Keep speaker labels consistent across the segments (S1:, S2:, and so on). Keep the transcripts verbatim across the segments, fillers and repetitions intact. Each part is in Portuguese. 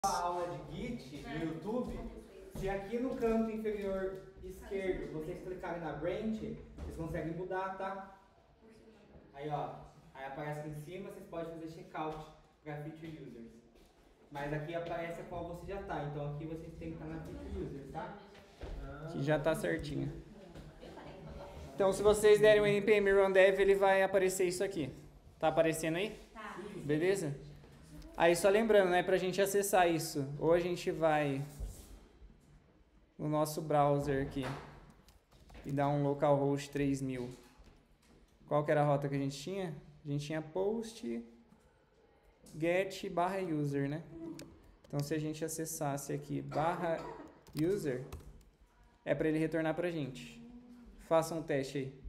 S1: A aula de Git no YouTube, se aqui no canto inferior esquerdo vocês clicarem na branch, vocês conseguem mudar, tá? Aí ó, aí aparece aqui em cima, vocês podem fazer checkout para feature users. Mas aqui aparece a qual você já tá, então aqui vocês têm que estar na feature users, tá?
S2: Que já tá certinho. Então se vocês derem o npm run dev, ele vai aparecer isso aqui. Tá aparecendo aí?
S3: Tá.
S2: Beleza? Aí só lembrando, né, pra gente acessar isso, ou a gente vai no nosso browser aqui e dá um localhost três mil. Qual que era a rota que a gente tinha? A gente tinha post get barra user, né? Então se a gente acessasse aqui barra user, é para ele retornar pra gente. Faça um teste aí.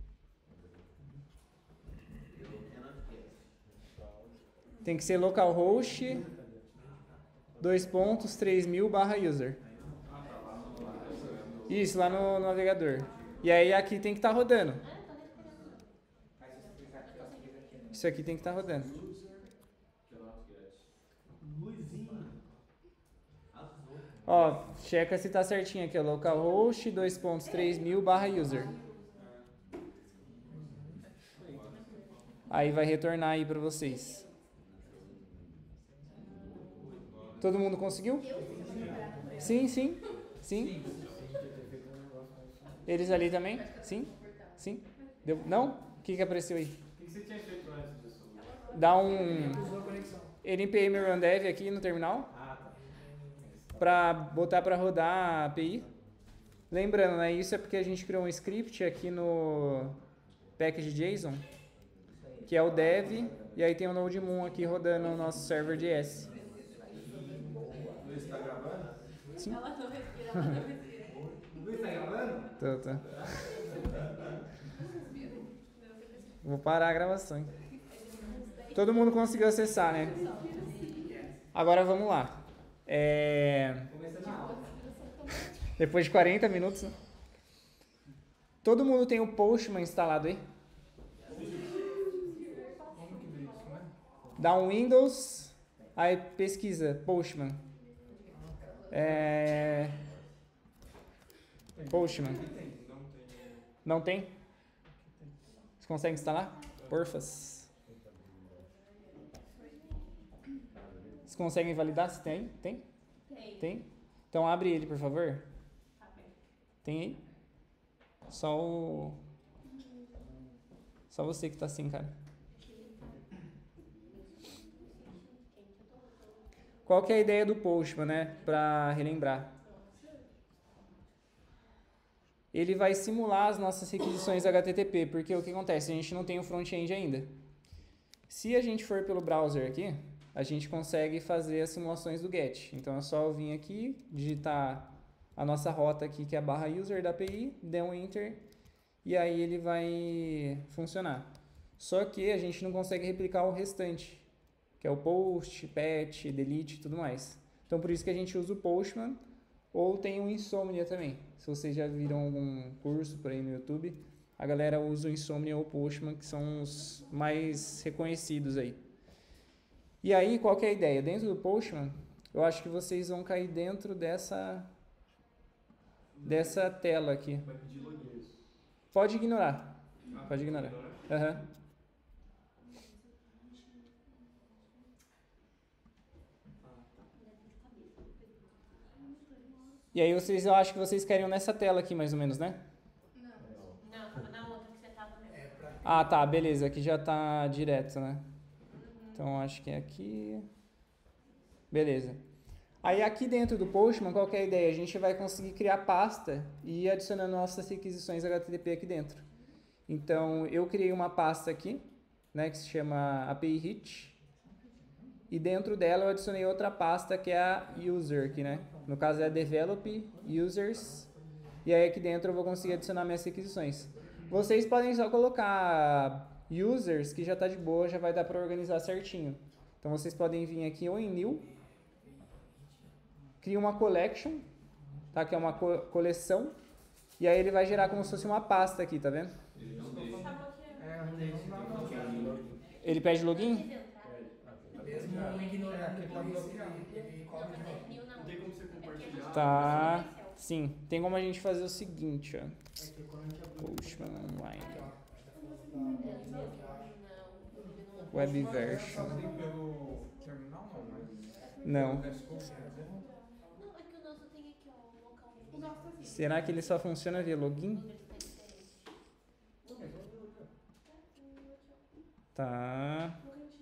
S2: Tem que ser localhost dois pontos três mil barra user. Isso, lá no, no navegador. E aí aqui tem que estar tá rodando. Isso aqui tem que estar tá rodando. Ó, checa se tá certinho aqui, ó. Localhost dois pontos três mil barra user. Aí vai retornar aí para vocês. Todo mundo conseguiu? Sim, sim, sim. Eles ali também? Sim, sim. Deu? Não? O que que apareceu aí?
S4: O que você tinha feito antes disso?
S2: Dá um npm run dev aqui no terminal.
S4: Ah, tá.
S2: Para botar para rodar a API. Lembrando, né? Isso é porque a gente criou um script aqui no package.json, que é o dev, e aí tem o NodeMoon aqui rodando o nosso server J S.
S4: Luiz, tá gravando?
S2: Sim.
S3: Ela não respira, ela não respira.
S1: Luiz, tá gravando?
S2: Tô, tô. Vou parar a gravação, hein? Todo mundo conseguiu acessar, né? Agora vamos lá. É... Depois de quarenta minutos, né? Todo mundo tem o Postman instalado aí? Dá um Windows, aí pesquisa Postman. É... Postman. Não tem? Você consegue instalar? Porfas. Vocês conseguem validar se tem? Tem?
S3: Tem.
S2: Tem? Então abre ele, por favor. Tem aí? Só o... Só você que tá assim, cara. Qual que é a ideia do Postman, né? Para relembrar. Ele vai simular as nossas requisições H T T P, porque o que acontece? A gente não tem o front-end ainda. Se a gente for pelo browser aqui, a gente consegue fazer as simulações do GET. Então é só eu vir aqui, digitar a nossa rota aqui, que é a barra user da A P I, der um enter, e aí ele vai funcionar. Só que a gente não consegue replicar o restante, que é o post, patch, delete e tudo mais. Então por isso que a gente usa o Postman, ou tem o Insomnia também. Se vocês já viram algum curso por aí no YouTube, a galera usa o Insomnia ou o Postman, que são os mais reconhecidos aí. E aí, qual que é a ideia? Dentro do Postman, eu acho que vocês vão cair dentro dessa, dessa tela aqui.
S4: Vai pedir login.
S2: Pode ignorar. Pode ignorar. Uhum. E aí vocês, eu acho que vocês queriam nessa tela aqui, mais ou menos, né?
S3: Não. Não, tava na outra que você tava mesmo.
S2: Ah, tá, beleza. Aqui já tá direto, né? Então acho que é aqui. Beleza. Aí aqui dentro do Postman, qual que é a ideia? A gente vai conseguir criar pasta e ir adicionando nossas requisições H T T P aqui dentro. Então eu criei uma pasta aqui, né, que se chama A P I Hit. E dentro dela eu adicionei outra pasta que é a user aqui, né? No caso é a develop users. E aí aqui dentro eu vou conseguir adicionar minhas requisições. Vocês podem só colocar users, que já tá de boa, já vai dar para organizar certinho. Então vocês podem vir aqui ou em new, cria uma collection, tá? Que é uma co coleção. E aí ele vai gerar como se fosse uma pasta aqui, tá vendo? Ele pede login?
S5: Mesmo ignorando, ele, ele cobra de volta.
S2: Tá. Sim. Tem como a gente fazer o seguinte, ó. Postman online. Web version.
S5: pelo terminal não, mas
S2: Não.
S5: desktop, por exemplo.
S3: Não, é que o nosso tem aqui, ó, o local.
S2: Será que ele só funciona via login? Tá.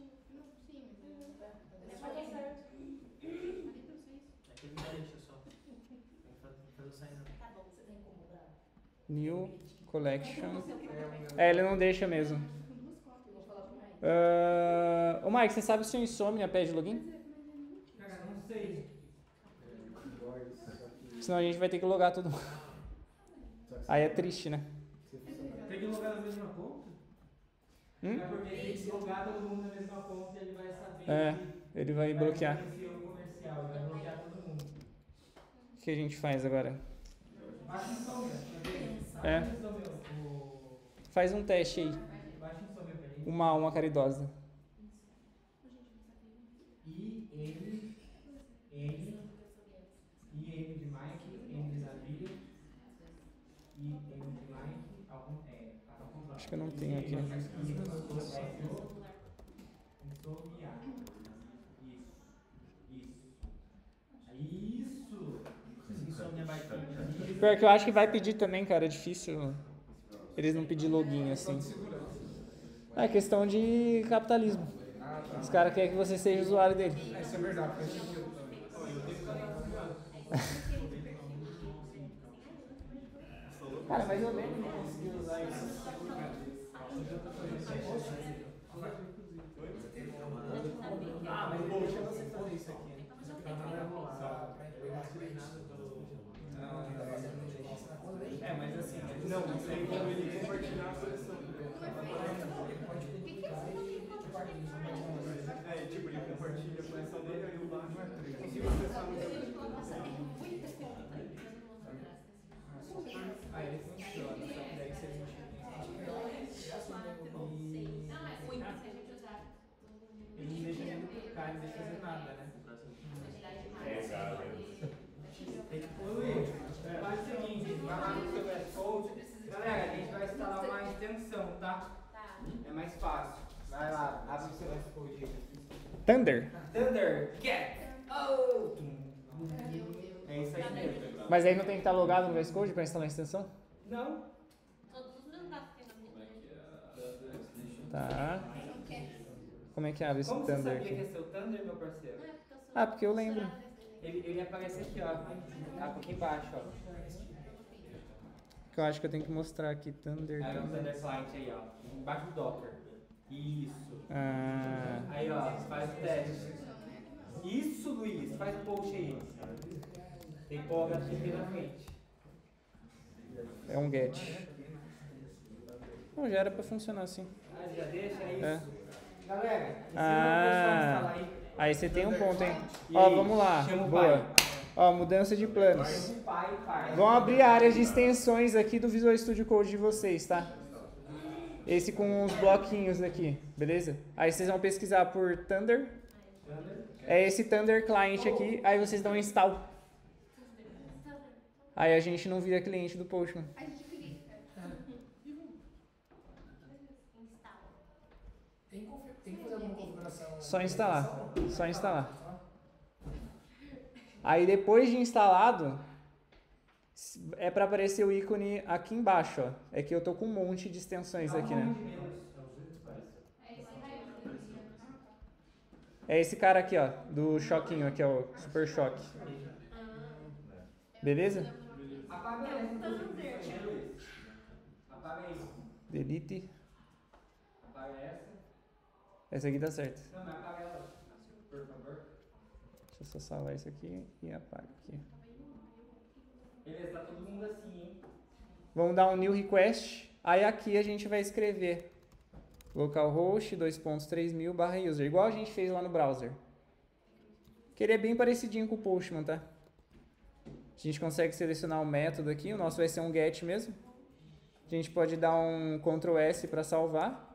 S2: New collection. É, ele não deixa mesmo. Uh, ô Mike, você sabe se o Insomnia pede login?
S1: Cara, não sei.
S2: Senão a gente vai ter que logar todo mundo. Aí é triste, né?
S1: Tem que logar na mesma conta?
S2: Hum?
S1: É porque tem que logar todo mundo na mesma conta e ele vai saber
S2: É,
S1: que
S2: ele vai bloquear.
S1: conhecer o comercial, ele vai bloquear todo mundo.
S2: O que a gente faz agora?
S1: Baixa Insomnia, pra ver.
S2: É.
S1: Baixa Insomnia, o...
S2: Faz um teste aí.
S1: Baixa Insomnia pra gente.
S2: Uma alma caridosa.
S1: I, N, N, I, N de Mike, N de navio, I, N de Mike, algum, é, ao contrário.
S2: Acho que eu não tenho aqui.
S1: Insomnia. Isso. Isso. Insomnia vai pedir.
S2: Pior que eu acho que vai pedir também, cara. É difícil eles não pedir login assim. É questão de capitalismo. Os caras querem que você seja usuário dele.
S5: É, isso é verdade, faz sentido também.
S2: Cara, mas eu lembro de conseguir usar isso. Ah, mas deixa você fazer isso aqui. É, mas assim,
S4: Não, mas aí como ele compartilhar a seleção. É, tipo, ele compartilha com essa dele, aí eu baixo. Consigo acessar no meu.
S2: ah, ele funciona, só que daí se a gente ele não deixa nem clicar, não deixa fazer nada, né?
S1: Tem que poluir. Faz o seguinte, vai lá no seu S Code. Galera, a gente vai instalar uma extensão, tá? É mais fácil. Vai lá, abre o seu S Code aí.
S2: Thunder.
S1: Thunder, get! Oh! É isso aí mesmo.
S2: Mas aí não tem que estar logado no V S Code para instalar a extensão?
S1: Não?
S3: Todos os meus gatos têm nome.
S2: Tá. Como é que abre esse
S1: Como você
S2: Thunder
S1: sabia que
S2: aqui?
S1: é seu Thunder, meu parceiro?
S3: Não é porque eu sou.
S2: Ah, porque eu lembro.
S1: Ele, ele aparece aqui, ó. Tá aqui embaixo, ó.
S2: Que eu acho que eu tenho que mostrar aqui. Thunder.
S1: Aí o
S2: Thunder.
S1: Thunder Client aí, ó. Embaixo do Docker. Isso.
S2: Ah,
S1: Aí, ó, faz o teste. Isso, Luiz, faz o post aí. Tem que pôr o H T T P na frente.
S2: é um get. Não, já era pra funcionar assim.
S1: Ah, já deixa, é isso.
S2: É.
S1: Galera, ensina o pessoal a
S2: Ah,
S1: instalar aí.
S2: aí você tem um ponto, hein?
S1: E
S2: Ó,
S1: aí,
S2: vamos lá.
S1: chama o
S2: Boa.
S1: pai.
S2: Ó, mudança de planos.
S1: Pai, pai.
S2: Vão abrir a área de extensões aqui do Visual Studio Code de vocês, tá? Esse com os bloquinhos aqui, beleza? Aí vocês vão pesquisar por Thunder.
S1: Thunder.
S2: É esse Thunder Client aqui, aí vocês dão install. Aí a gente não vira cliente do Postman.
S6: Tem, confi- tem que fazer alguma configuração?
S2: Só instalar. Só instalar. Aí depois de instalado, é para aparecer o ícone aqui embaixo, ó. É que eu tô com um monte de extensões aqui, né? É esse cara aqui, ó, do choquinho aqui, ó, o Super Choque. Beleza?
S1: Apaga essa. Apaga isso.
S2: Delete.
S1: Apaga essa.
S2: Essa aqui dá certo.
S1: Não, mas apaga ela, por favor.
S2: Deixa eu só salvar isso aqui e apago aqui.
S1: Beleza, tá todo mundo assim, hein?
S2: Vamos dar um new request. Aí aqui a gente vai escrever localhost dois ponto três mil barra user, igual a gente fez lá no browser. Que ele é bem parecidinho com o Postman, tá? A gente consegue selecionar o método aqui, o nosso vai ser um get mesmo. A gente pode dar um control S para salvar.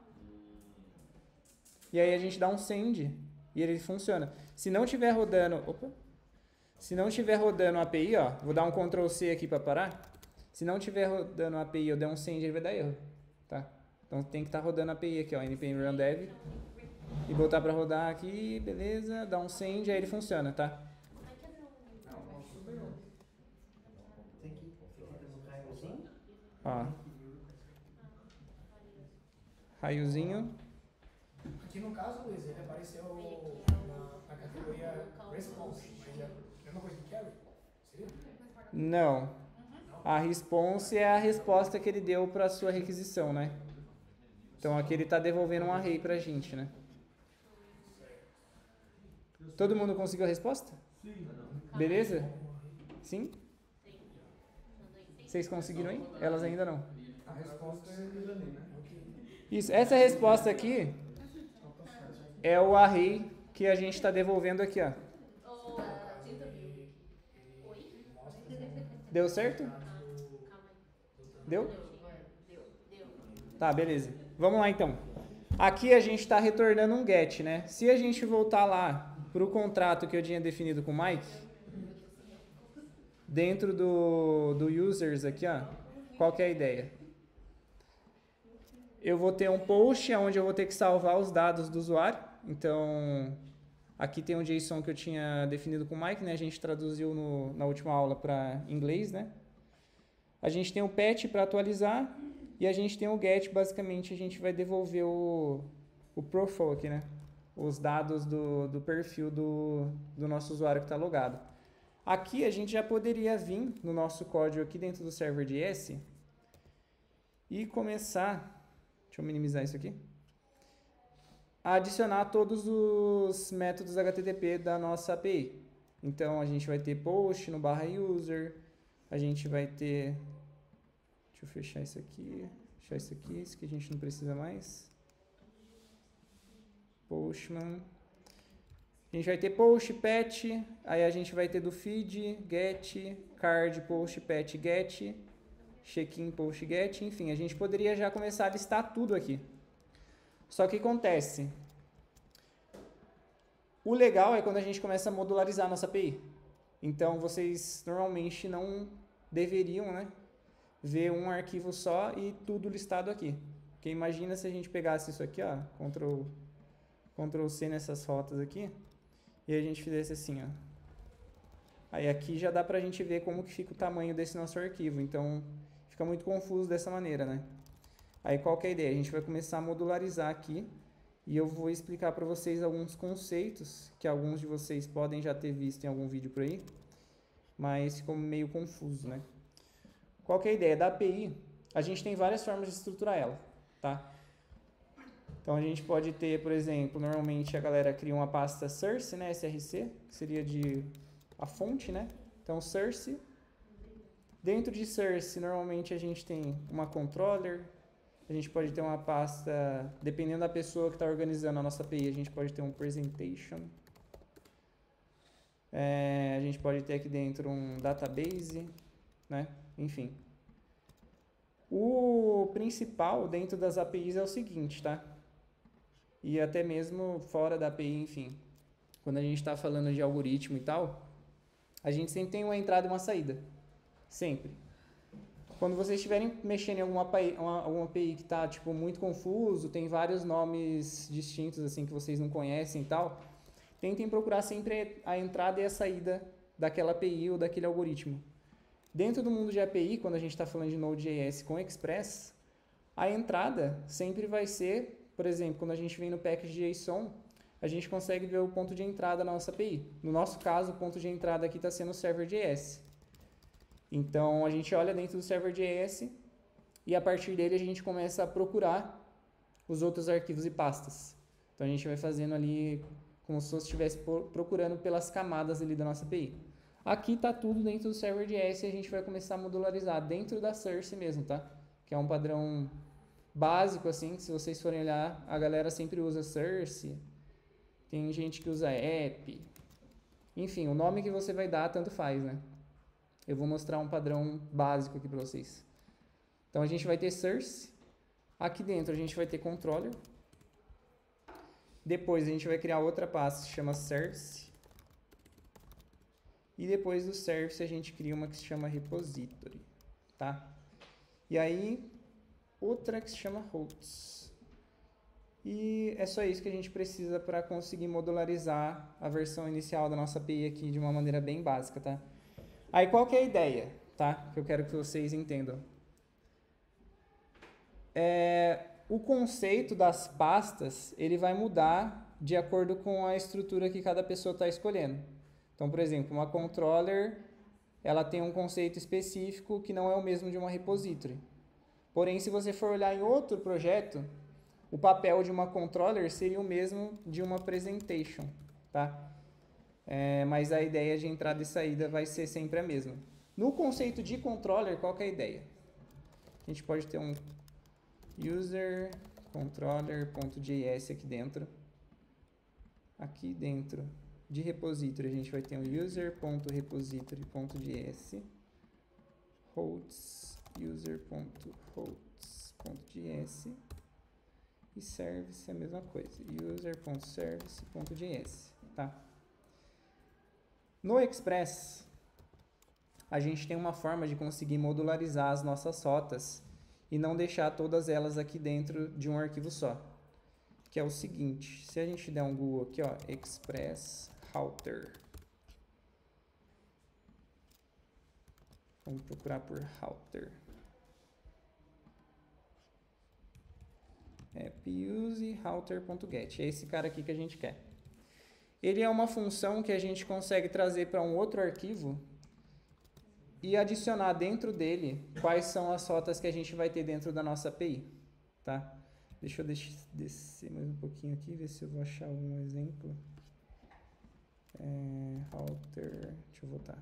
S2: E aí a gente dá um send e ele funciona. Se não tiver rodando, opa, Se não estiver rodando a API, ó, vou dar um control C aqui para parar. Se não estiver rodando a API, eu der um send, ele vai dar erro, tá? Então tem que estar tá rodando a API aqui, ó, npm run dev. E botar para rodar aqui, beleza, dá um send, aí ele funciona, tá?
S1: Tem que clicar no raiozinho.
S2: Ó. Raiozinho.
S6: Aqui no caso, Luiz, ele apareceu na, na categoria response, mas é a mesma coisa que carry? Seria?
S2: Não. A response é a resposta que ele deu para a sua requisição, né? Então aqui ele está devolvendo um array para a gente, né? Todo mundo conseguiu a resposta?
S4: Sim.
S2: Beleza? Sim? Vocês conseguiram aí? Elas ainda não.
S5: A resposta é ali, né?
S2: Isso, essa resposta aqui é o array que a gente está devolvendo aqui, ó. Deu certo? Deu? Tá, beleza. Vamos lá então. Aqui a gente está retornando um get, né? Se a gente voltar lá para o contrato que eu tinha definido com o Mike, dentro do, do users aqui, ó, qual que é a ideia? Eu vou ter um post onde eu vou ter que salvar os dados do usuário. Então, aqui tem um JSON que eu tinha definido com o Mike, né? A gente traduziu no, na última aula para inglês, né? A gente tem o patch para atualizar e a gente tem o get, basicamente a gente vai devolver o, o profile aqui, né? Os dados do, do perfil do, do nosso usuário que está logado. Aqui a gente já poderia vir no nosso código aqui dentro do server.js e começar... Deixa eu minimizar isso aqui. A adicionar todos os métodos H T T P da nossa A P I. Então, a gente vai ter post no barra user. A gente vai ter... Deixa eu fechar isso aqui. Fechar isso aqui, isso que a gente não precisa mais. Postman. A gente vai ter post, patch. Aí a gente vai ter do feed, get, card, post, patch, get. Check-in, post, get, enfim, a gente poderia já começar a listar tudo aqui. Só que acontece, o legal é quando a gente começa a modularizar a nossa A P I. Então, vocês normalmente não deveriam, né, ver um arquivo só e tudo listado aqui. Porque imagina se a gente pegasse isso aqui, ó, Ctrl, Ctrl C nessas rotas aqui, e a gente fizesse assim, ó. Aí aqui já dá pra gente ver como que fica o tamanho desse nosso arquivo. Então, fica muito confuso dessa maneira, né? Aí qual que é a ideia? A gente vai começar a modularizar aqui e eu vou explicar para vocês alguns conceitos que alguns de vocês podem já ter visto em algum vídeo por aí, mas ficou meio confuso, né? Qual que é a ideia? Da A P I, a gente tem várias formas de estruturar ela, tá? Então a gente pode ter, por exemplo, normalmente a galera cria uma pasta source, né, S R C, que seria de a fonte, né? Então source. Dentro de source, normalmente a gente tem uma controller, a gente pode ter uma pasta, dependendo da pessoa que está organizando a nossa A P I, a gente pode ter um presentation. É, a gente pode ter aqui dentro um database, né? Enfim. O principal dentro das A P Is é o seguinte, tá? E até mesmo fora da A P I, enfim. Quando a gente está falando de algoritmo e tal, a gente sempre tem uma entrada e uma saída. Sempre. Quando vocês estiverem mexendo em alguma A P I, uma, alguma A P I que está tipo, muito confuso, tem vários nomes distintos assim que vocês não conhecem e tal, tentem procurar sempre a entrada e a saída daquela A P I ou daquele algoritmo. Dentro do mundo de A P I, quando a gente está falando de Node.js com Express, a entrada sempre vai ser, por exemplo, quando a gente vem no package.json, a gente consegue ver o ponto de entrada da nossa A P I. No nosso caso, o ponto de entrada aqui está sendo o server.js. Então, a gente olha dentro do server.js e a partir dele a gente começa a procurar os outros arquivos e pastas. Então, a gente vai fazendo ali como se fosse estivesse procurando pelas camadas ali da nossa A P I. Aqui está tudo dentro do server.js e a gente vai começar a modularizar dentro da source mesmo, tá? Que é um padrão básico, assim, que se vocês forem olhar, a galera sempre usa source, tem gente que usa app, enfim, o nome que você vai dar tanto faz, né? Eu vou mostrar um padrão básico aqui para vocês. Então, a gente vai ter source. Aqui dentro, a gente vai ter controller. Depois, a gente vai criar outra pasta que se chama source. E depois do service a gente cria uma que se chama repository, tá? E aí, outra que se chama hosts. E é só isso que a gente precisa para conseguir modularizar a versão inicial da nossa A P I aqui de uma maneira bem básica, tá? Aí qual que é a ideia, tá? Que eu quero que vocês entendam. É, o conceito das pastas, ele vai mudar de acordo com a estrutura que cada pessoa está escolhendo. Então, por exemplo, uma controller, ela tem um conceito específico que não é o mesmo de uma repository. Porém, se você for olhar em outro projeto, o papel de uma controller seria o mesmo de uma presentation, tá? É, mas a ideia de entrada e saída vai ser sempre a mesma. No conceito de controller, qual que é a ideia? A gente pode ter um user controller.js aqui dentro. Aqui dentro de repository, a gente vai ter um user.repository.js, hosts, user.hosts.js e service é a mesma coisa, user.service.js, tá? No Express, a gente tem uma forma de conseguir modularizar as nossas rotas e não deixar todas elas aqui dentro de um arquivo só. Que é o seguinte, se a gente der um Google aqui, ó, Express Router. Vamos procurar por Router. É puse router.get. É esse cara aqui que a gente quer. Ele é uma função que a gente consegue trazer para um outro arquivo e adicionar dentro dele quais são as rotas que a gente vai ter dentro da nossa A P I, tá? Deixa eu descer mais um pouquinho aqui, ver se eu vou achar algum exemplo. É, router, deixa eu voltar.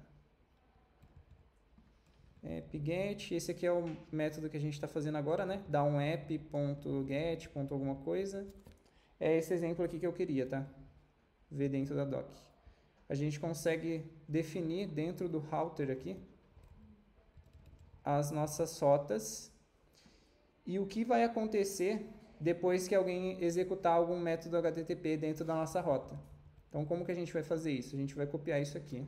S2: App.get, esse aqui é o método que a gente está fazendo agora, né? Dá um app.get, ponto alguma coisa. É esse exemplo aqui que eu queria, tá? Ver dentro da doc. A gente consegue definir dentro do router aqui as nossas rotas e o que vai acontecer depois que alguém executar algum método H T T P dentro da nossa rota. Então, como que a gente vai fazer isso? A gente vai copiar isso aqui.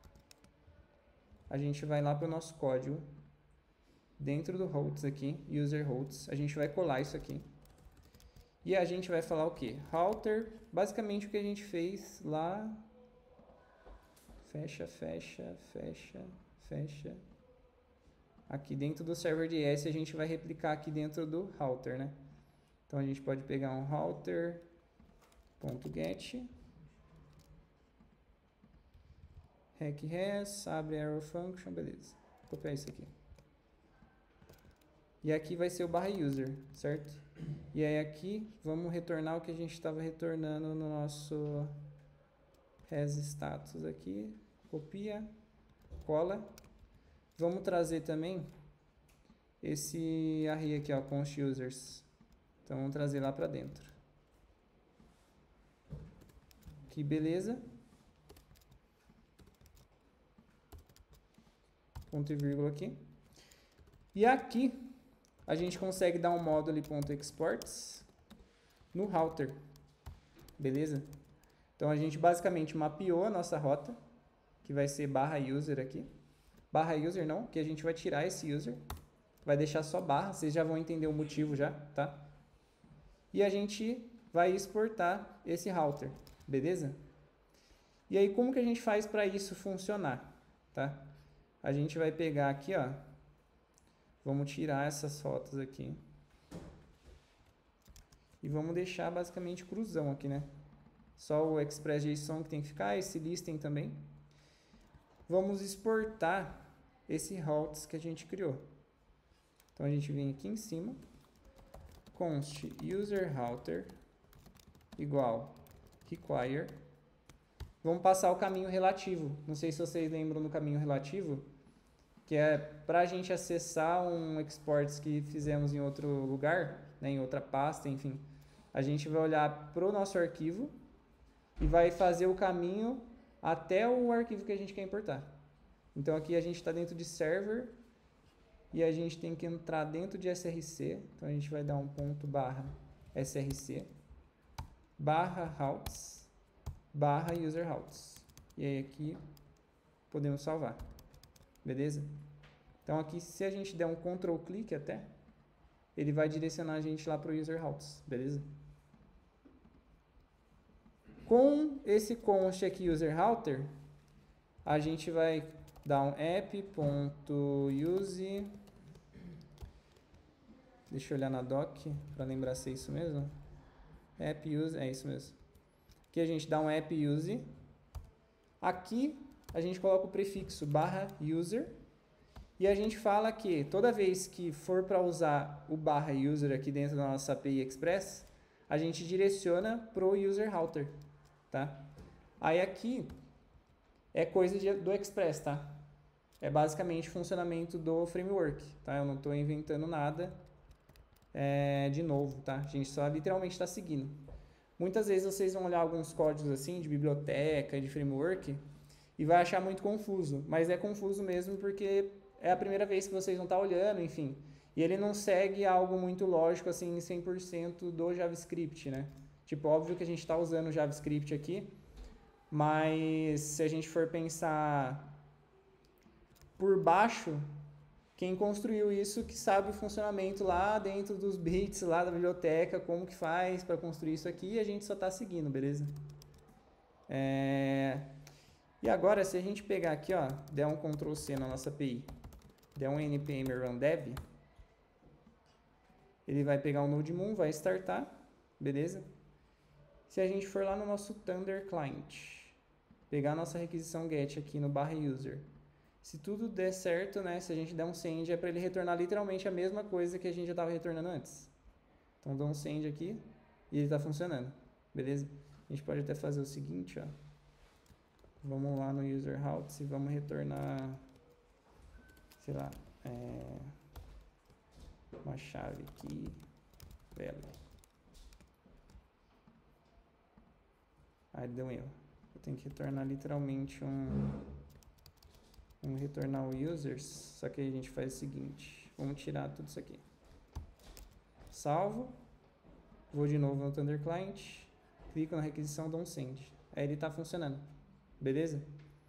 S2: A gente vai lá para o nosso código, dentro do hosts aqui, user hosts, a gente vai colar isso aqui. E a gente vai falar o quê? Router, basicamente o que a gente fez lá, fecha, fecha, fecha, fecha. Aqui dentro do server D S a gente vai replicar aqui dentro do router, né? Então a gente pode pegar um router.get, req-res, abre arrow function, beleza. Vou copiar isso aqui. E aqui vai ser o barra user, certo? E aí aqui vamos retornar o que a gente estava retornando no nosso res status aqui. Copia, cola. Vamos trazer também esse array aqui, ó, const users. Então vamos trazer lá para dentro. Que beleza. Ponto e vírgula aqui. E aqui a gente consegue dar um módulo.exports no router. Beleza? Então a gente basicamente mapeou a nossa rota, que vai ser barra user aqui. Barra user não, que a gente vai tirar esse user. Vai deixar só barra, vocês já vão entender o motivo já, tá? E a gente vai exportar esse router, beleza? E aí como que a gente faz para isso funcionar, tá? A gente vai pegar aqui, ó, vamos tirar essas rotas aqui e vamos deixar basicamente cruzão aqui, né? Só o express.json que tem que ficar, esse listing também. Vamos exportar esse routes que a gente criou. Então a gente vem aqui em cima, const user router igual require. Vamos passar o caminho relativo. Não sei se vocês lembram do caminho relativo, que é para a gente acessar um exports que fizemos em outro lugar, né, em outra pasta, enfim. A gente vai olhar para o nosso arquivo e vai fazer o caminho até o arquivo que a gente quer importar. Então aqui a gente está dentro de server e a gente tem que entrar dentro de S R C. Então a gente vai dar um ponto barra src barra routes barra user routes. E aí aqui podemos salvar. Beleza? Então aqui, se a gente der um control clique até, ele vai direcionar a gente lá para o user routes, beleza? Com esse const aqui, user router, a gente vai dar um app.use, deixa eu olhar na doc para lembrar se é isso mesmo. App use, é isso mesmo. Aqui a gente dá um app use. Aqui a gente coloca o prefixo barra user. E a gente fala que toda vez que for para usar o barra user aqui dentro da nossa A P I Express, a gente direciona para o user router, tá? Aí aqui é coisa de, do Express, tá? É basicamente o funcionamento do framework, tá? Eu não estou inventando nada é, de novo, tá? A gente só literalmente está seguindo. Muitas vezes vocês vão olhar alguns códigos assim de biblioteca, de framework, e vai achar muito confuso, mas é confuso mesmo porque é a primeira vez que vocês vão estar olhando, enfim. E ele não segue algo muito lógico, assim, cem por cento do JavaScript, né? Tipo, óbvio que a gente está usando o JavaScript aqui, mas se a gente for pensar por baixo, quem construiu isso que sabe o funcionamento lá dentro dos bits, lá da biblioteca, como que faz para construir isso aqui, e a gente só está seguindo, beleza? É... E agora, se a gente pegar aqui, ó, der um control C na nossa A P I, der um npm run dev, ele vai pegar o NodeMoon, vai startar, beleza? Se a gente for lá no nosso Thunder Client, pegar a nossa requisição get aqui no barra user, se tudo der certo, né, se a gente der um send, é para ele retornar literalmente a mesma coisa que a gente já estava retornando antes. Então, dá um send aqui e ele está funcionando, beleza? A gente pode até fazer o seguinte, ó. Vamos lá no user routes e vamos retornar, sei lá, é, uma chave aqui, value. Aí deu um erro. Eu tenho que retornar literalmente um, vamos retornar o users, só que aí a gente faz o seguinte, vamos tirar tudo isso aqui. Salvo, vou de novo no Thunder Client, clico na requisição, dou um send. Aí ele está funcionando. Beleza?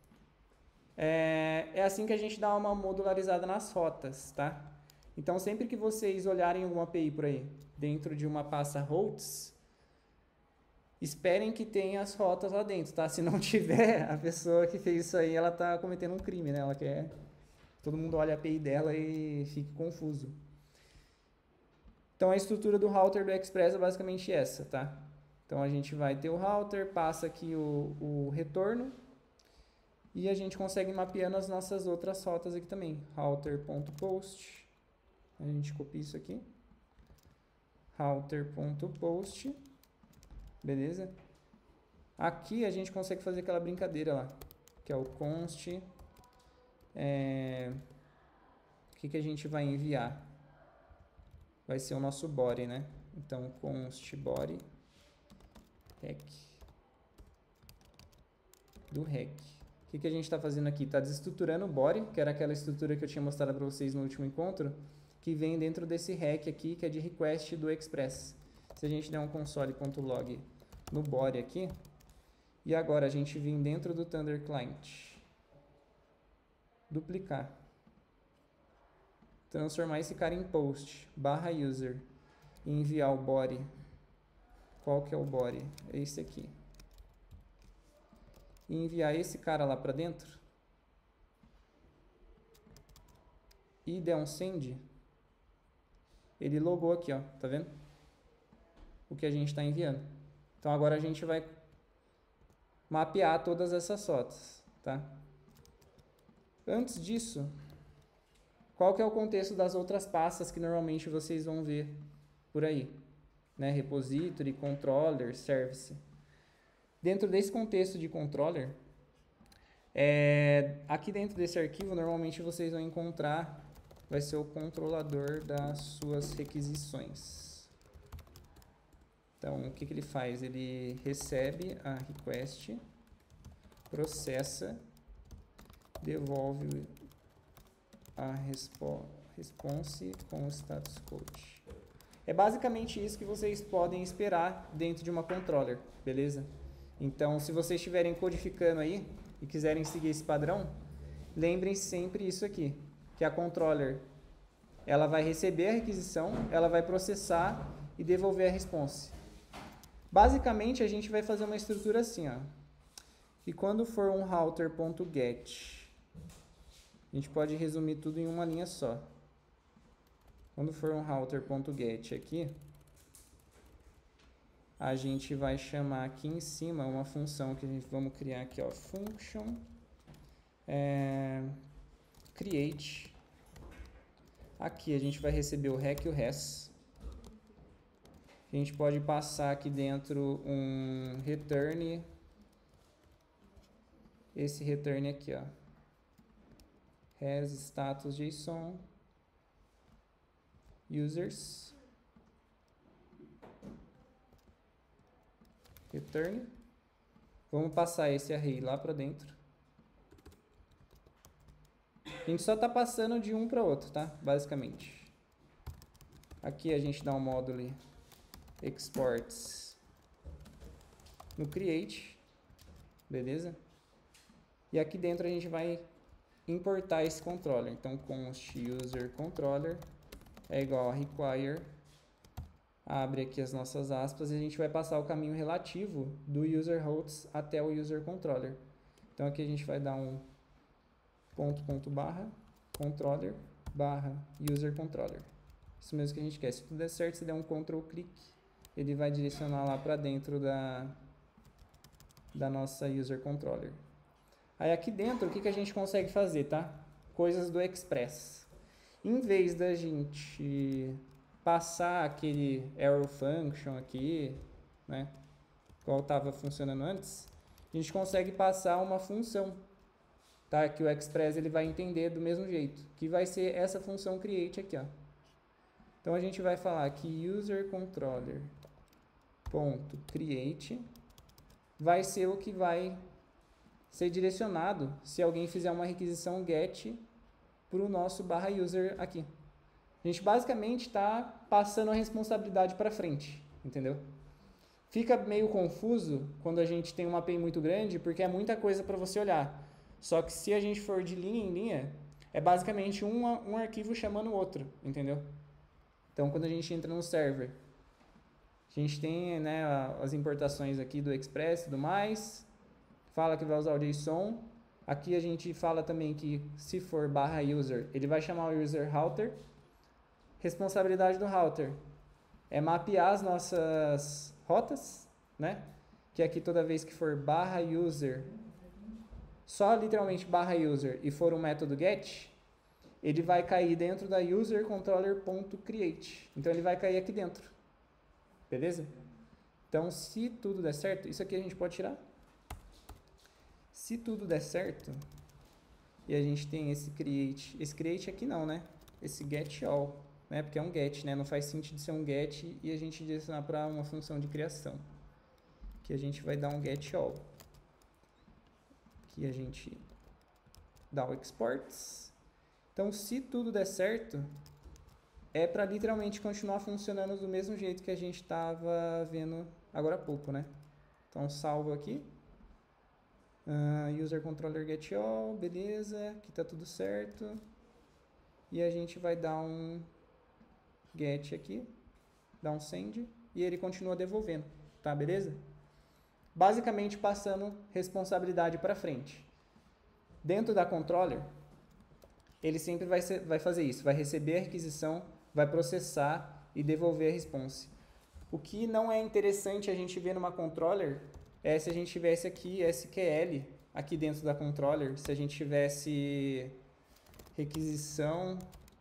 S2: É, é assim que a gente dá uma modularizada nas rotas, tá? Então, sempre que vocês olharem alguma A P I por aí, dentro de uma pasta routes, esperem que tenha as rotas lá dentro, tá? Se não tiver, a pessoa que fez isso aí, ela tá cometendo um crime, né? Ela quer... Todo mundo olha a A P I dela e fica confuso. Então, a estrutura do router do Express é basicamente essa, tá? Então, a gente vai ter o router, passa aqui o, o retorno e a gente consegue mapeando as nossas outras rotas aqui também. Router.post, a gente copia isso aqui. Router.post, beleza? Aqui a gente consegue fazer aquela brincadeira lá, que é o const. É, o que, que a gente vai enviar? Vai ser o nosso body, né? Então, const body. Rec do rec. O que, que a gente está fazendo aqui? Está desestruturando o body, que era aquela estrutura que eu tinha mostrado para vocês no último encontro, que vem dentro desse rec aqui, que é de request do Express. Se a gente der um console.log no body aqui, e agora a gente vir dentro do Thunder Client, duplicar, transformar esse cara em post, barra user, e enviar o body. Qual que é o body? É esse aqui. E enviar esse cara lá para dentro. E der um send. Ele logou aqui, ó. Tá vendo? O que a gente está enviando. Então agora a gente vai mapear todas essas rotas, tá? Antes disso, qual que é o contexto das outras pastas que normalmente vocês vão ver por aí? Né, repository, controller, service. Dentro desse contexto de controller, é, aqui dentro desse arquivo, normalmente vocês vão encontrar, vai ser o controlador das suas requisições. Então, o que, que ele faz? Ele recebe a request, processa, devolve a respo response com o status code. É basicamente isso que vocês podem esperar dentro de uma controller, beleza? Então, se vocês estiverem codificando aí e quiserem seguir esse padrão, lembrem sempre isso aqui, que a controller, ela vai receber a requisição, ela vai processar e devolver a response. Basicamente, a gente vai fazer uma estrutura assim, ó. E quando for um router.get, a gente pode resumir tudo em uma linha só. Quando for um router.get aqui, a gente vai chamar aqui em cima uma função que a gente vamos criar aqui, ó, function é, create. Aqui a gente vai receber o rec e o res. A gente pode passar aqui dentro um return, esse return aqui, ó, res status JSON users return. Vamos passar esse array lá para dentro. A gente só está passando de um para outro, tá? Basicamente. Aqui a gente dá um módulo exports no create, beleza? E aqui dentro a gente vai importar esse controller. Então const user controller é igual a require, abre aqui as nossas aspas e a gente vai passar o caminho relativo do user hosts até o user controller. Então aqui a gente vai dar um ponto ponto barra controller barra user controller. Isso mesmo que a gente quer. Se tudo der certo, se der um control click, ele vai direcionar lá para dentro da da nossa user controller. Aí aqui dentro, o que, que a gente consegue fazer, tá? Coisas do Express. Em vez da gente passar aquele arrow function aqui, né, igual estava funcionando antes, a gente consegue passar uma função, tá? Que o Express ele vai entender do mesmo jeito, que vai ser essa função create aqui, ó. Então a gente vai falar que user controller ponto create vai ser o que vai ser direcionado se alguém fizer uma requisição get para o nosso barra user aqui. A gente basicamente está passando a responsabilidade para frente, entendeu? Fica meio confuso quando a gente tem uma A P I muito grande, porque é muita coisa para você olhar. Só que se a gente for de linha em linha, é basicamente um, um arquivo chamando o outro, entendeu? Então, quando a gente entra no server, a gente tem, né, as importações aqui do Express e tudo mais, fala que vai usar o JSON. Aqui a gente fala também que se for barra user, ele vai chamar o user router. Responsabilidade do router é mapear as nossas rotas, né? Que aqui toda vez que for barra user, só literalmente barra user e for um método get, ele vai cair dentro da user controller.create. Então ele vai cair aqui dentro. Beleza? Então se tudo der certo, isso aqui a gente pode tirar. Se tudo der certo, e a gente tem esse create, esse create aqui não, né? Esse get all, né? Porque é um get, né? Não faz sentido ser um get e a gente direcionar para uma função de criação. Que a gente vai dar um get all. Aqui a gente dá o exports. Então, se tudo der certo, é para literalmente continuar funcionando do mesmo jeito que a gente estava vendo agora há pouco, né? Então, salvo aqui. Uh, user controller get all, beleza, aqui tá tudo certo. E a gente vai dar um get aqui, dar um send, e ele continua devolvendo, tá, beleza? Basicamente passando responsabilidade para frente. Dentro da controller, ele sempre vai, ser, vai fazer isso, vai receber a requisição, vai processar e devolver a response. O que não é interessante a gente ver numa controller é se a gente tivesse aqui S Q L, aqui dentro da controller, se a gente tivesse requisição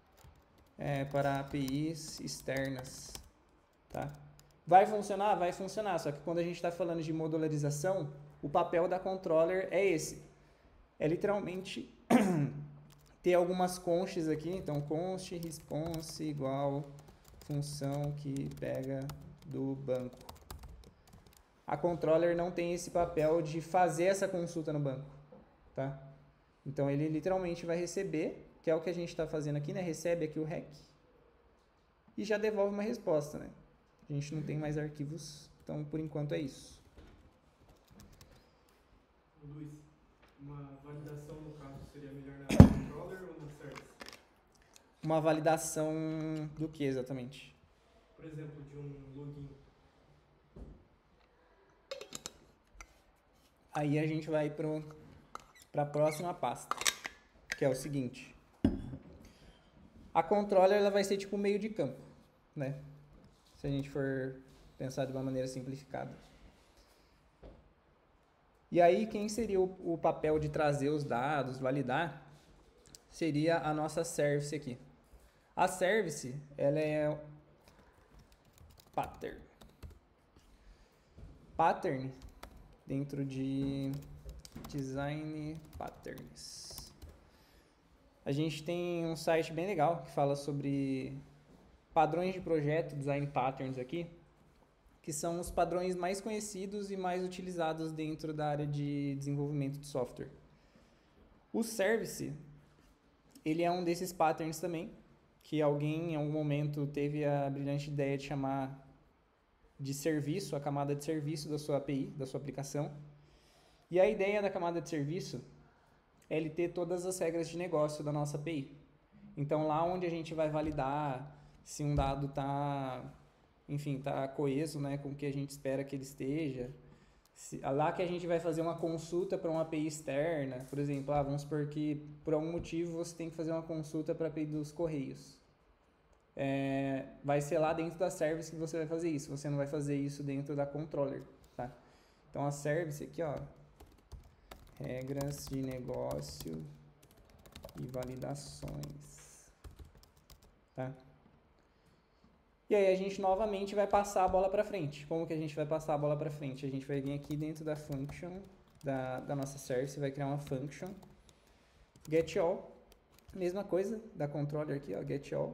S2: é, para A P Is externas, tá? Vai funcionar? Vai funcionar, só que quando a gente está falando de modularização, o papel da controller é esse. É literalmente ter algumas consts aqui, então const response igual função que pega do banco. A controller não tem esse papel de fazer essa consulta no banco, tá? Então ele literalmente vai receber, que é o que a gente está fazendo aqui, né? Recebe aqui o rec e já devolve uma resposta, né? A gente não tem mais arquivos, então por enquanto é isso.
S4: Luiz, Uma validação, no caso, seria melhor na controller ou na service?
S2: Uma validação do que exatamente?
S4: Por exemplo, de um login.
S2: Aí a gente vai para a próxima pasta, que é o seguinte. A controller ela vai ser tipo meio de campo, né? Se a gente for pensar de uma maneira simplificada. E aí, quem seria o, o papel de trazer os dados, validar, seria a nossa service aqui. A service, ela é pattern. Pattern, dentro de design patterns. A gente tem um site bem legal que fala sobre padrões de projeto, design patterns aqui, que são os padrões mais conhecidos e mais utilizados dentro da área de desenvolvimento de software. O service, ele é um desses patterns também, que alguém em algum momento teve a brilhante ideia de chamar de serviço, a camada de serviço da sua A P I, da sua aplicação. E a ideia da camada de serviço é ele ter todas as regras de negócio da nossa A P I. Então, lá onde a gente vai validar se um dado está, enfim, está coeso, né, com o que a gente espera que ele esteja. Se, lá que a gente vai fazer uma consulta para uma A P I externa, por exemplo, ah, vamos supor que por algum motivo você tem que fazer uma consulta para a A P I dos Correios. É, vai ser lá dentro da service que você vai fazer isso, você não vai fazer isso dentro da controller, tá? Então a service aqui, ó, regras de negócio e validações, tá? E aí a gente novamente vai passar a bola para frente. Como que a gente vai passar a bola para frente? A gente vai vir aqui dentro da function da, da nossa service, vai criar uma function getAll, mesma coisa da controller aqui, ó, getAll.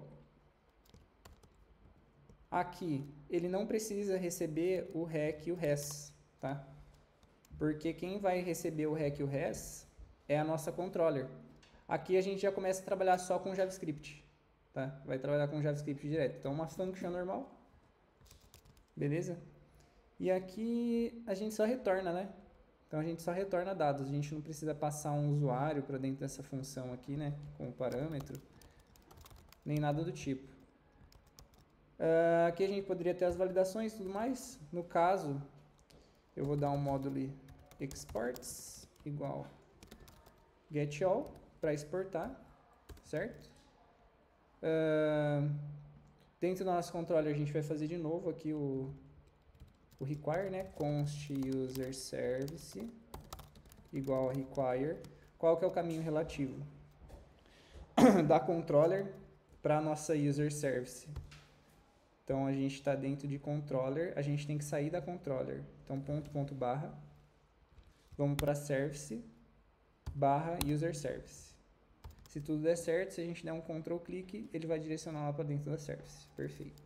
S2: Aqui, ele não precisa receber o rec e o res, tá? Porque quem vai receber o rec e o res é a nossa controller. Aqui a gente já começa a trabalhar só com JavaScript, tá? Vai trabalhar com JavaScript direto. Então, uma function normal, beleza? E aqui a gente só retorna, né? Então, a gente só retorna dados. A gente não precisa passar um usuário para dentro dessa função aqui, né? Com o parâmetro, nem nada do tipo. Uh, aqui a gente poderia ter as validações e tudo mais. No caso, eu vou dar um módulo exports igual getAll para exportar, certo? Uh, dentro do nosso controller a gente vai fazer de novo aqui o, o require, né? Const user service igual a require. Qual que é o caminho relativo da controller para a nossa user service? Então, a gente está dentro de controller, a gente tem que sair da controller. Então, ponto, ponto, barra, vamos para service, barra, user service. Se tudo der certo, se a gente der um control clique, ele vai direcionar lá para dentro da service. Perfeito.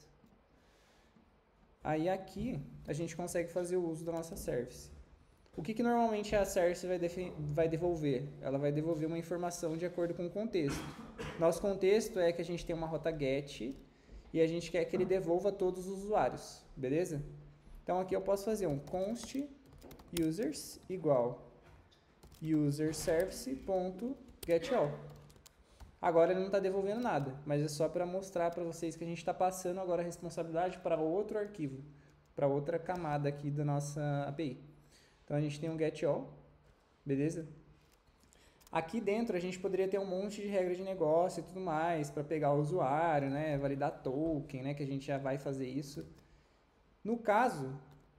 S2: Aí, aqui, a gente consegue fazer o uso da nossa service. O que, que normalmente a service vai, vai devolver? Ela vai devolver uma informação de acordo com o contexto. Nosso contexto é que a gente tem uma rota get, e a gente quer que ele devolva todos os usuários, beleza? Então aqui eu posso fazer um const users igual user service.getAll. Agora ele não está devolvendo nada, mas é só para mostrar para vocês que a gente está passando agora a responsabilidade para outro arquivo, para outra camada aqui da nossa A P I. Então a gente tem um getAll, beleza? Aqui dentro a gente poderia ter um monte de regras de negócio e tudo mais para pegar o usuário, né, validar token, né, que a gente já vai fazer isso. No caso,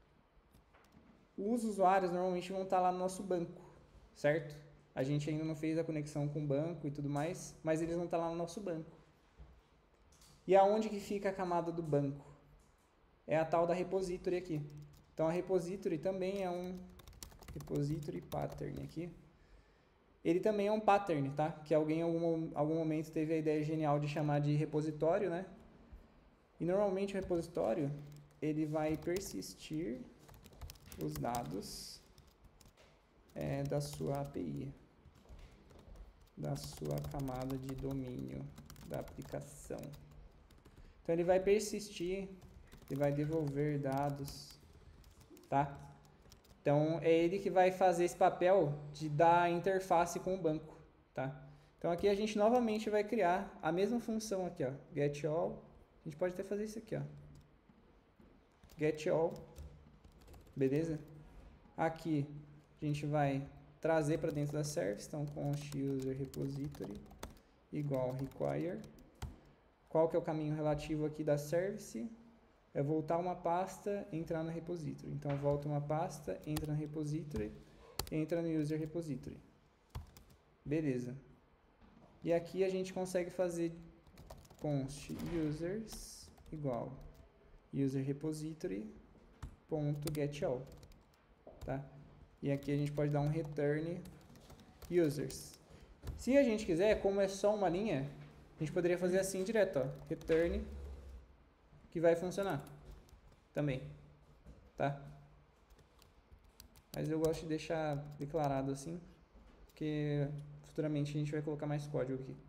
S2: os usuários normalmente vão estar lá no nosso banco, certo? A gente ainda não fez a conexão com o banco e tudo mais, mas eles vão estar lá no nosso banco. E aonde que fica a camada do banco? É a tal da repository aqui. Então a repository também é um repository pattern aqui. Ele também é um pattern, tá? Que alguém em algum, algum momento teve a ideia genial de chamar de repositório, né? E normalmente o repositório, ele vai persistir os dados é, da sua A P I, da sua camada de domínio da aplicação. Então ele vai persistir, ele vai devolver dados, tá? Então, é ele que vai fazer esse papel de dar interface com o banco, tá? Então, aqui a gente novamente vai criar a mesma função aqui, ó, getAll. A gente pode até fazer isso aqui, ó. getAll, beleza? Aqui a gente vai trazer para dentro da service, então const user repository igual require. Qual que é o caminho relativo aqui da service? É voltar uma pasta, entrar no repository. Então, volta uma pasta, entra no repository, entra no user repository. Beleza. E aqui a gente consegue fazer const users igual user repository ponto getAll, tá? E aqui a gente pode dar um return users. Se a gente quiser, como é só uma linha, a gente poderia fazer assim direto, ó, return, que vai funcionar também, tá? Mas eu gosto de deixar declarado assim, porque futuramente a gente vai colocar mais código aqui.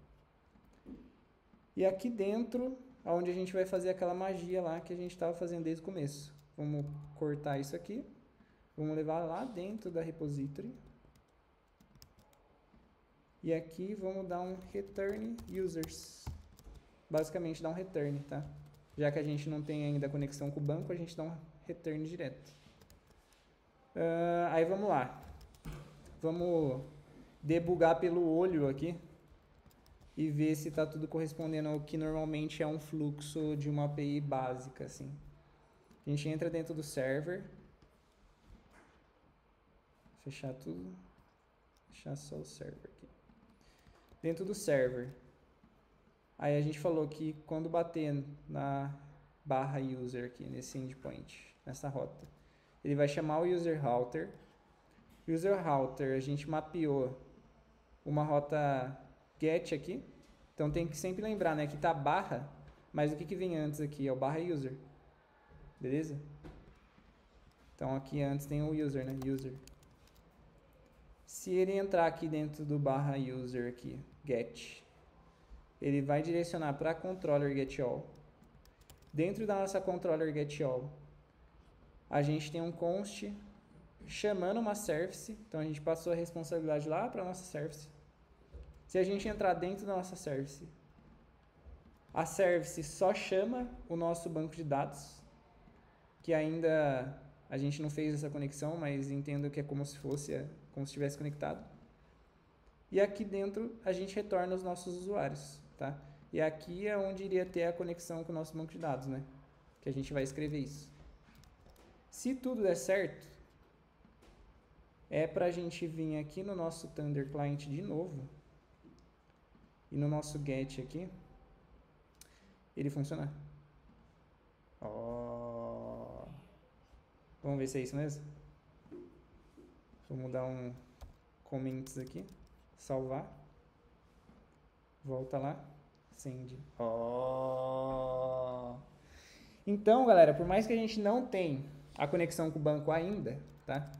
S2: E aqui dentro, onde a gente vai fazer aquela magia lá que a gente estava fazendo desde o começo. Vamos cortar isso aqui, vamos levar lá dentro da repository. E aqui vamos dar um return users. Basicamente dá um return, tá? Já que a gente não tem ainda conexão com o banco, a gente dá um return direto. Uh, aí vamos lá. Vamos debugar pelo olho aqui e ver se está tudo correspondendo ao que normalmente é um fluxo de uma A P I básica, assim. A gente entra dentro do server. Fechar tudo. Fechar só o server aqui. Dentro do server. Aí a gente falou que quando bater na barra user aqui, nesse endpoint, nessa rota, ele vai chamar o user router. User router, a gente mapeou uma rota get aqui. Então tem que sempre lembrar, né, que tá barra, mas o que, que vem antes aqui? É o barra user. Beleza? Então aqui antes tem o user, né? User. Se ele entrar aqui dentro do barra user aqui, get, ele vai direcionar para controller getAll. Dentro da nossa controller getAll, a gente tem um const chamando uma service. Então a gente passou a responsabilidade lá para a nossa service. Se a gente entrar dentro da nossa service, a service só chama o nosso banco de dados, que ainda a gente não fez essa conexão, mas entendo que é como se fosse, como se estivesse conectado. E aqui dentro a gente retorna os nossos usuários, tá? E aqui é onde iria ter a conexão com o nosso banco de dados, né? Que a gente vai escrever isso. Se tudo der certo, é para a gente vir aqui no nosso Thunder Client de novo e no nosso get aqui, ele funcionar. Oh. Vamos ver se é isso mesmo? Vamos dar um comments aqui, salvar, volta lá, send. Oh. Então, galera, por mais que a gente não tenha a conexão com o banco ainda, tá?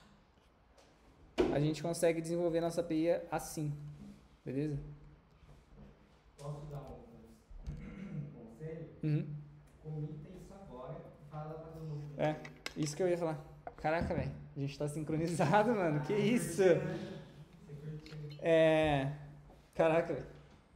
S2: A gente consegue desenvolver nossa A P I assim, beleza?
S1: Posso dar um conselho?
S2: Uhum.
S1: Comita isso agora e fala pra todo mundo.
S2: É, isso que eu ia falar. Caraca, velho, a gente tá sincronizado, mano, que isso? É, caraca, velho.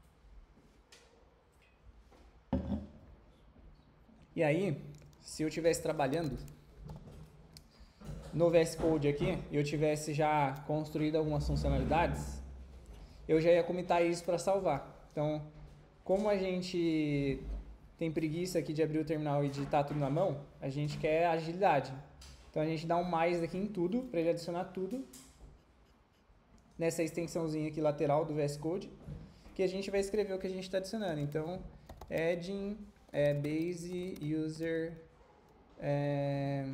S2: E aí, se eu estivesse trabalhando no V S Code aqui, e eu tivesse já construído algumas funcionalidades, eu já ia comitar isso para salvar. Então, como a gente tem preguiça aqui de abrir o terminal e digitar tudo na mão, a gente quer agilidade. Então, a gente dá um mais aqui em tudo, para ele adicionar tudo nessa extensãozinha aqui lateral do V S Code, que a gente vai escrever o que a gente está adicionando. Então, adding é, base user é,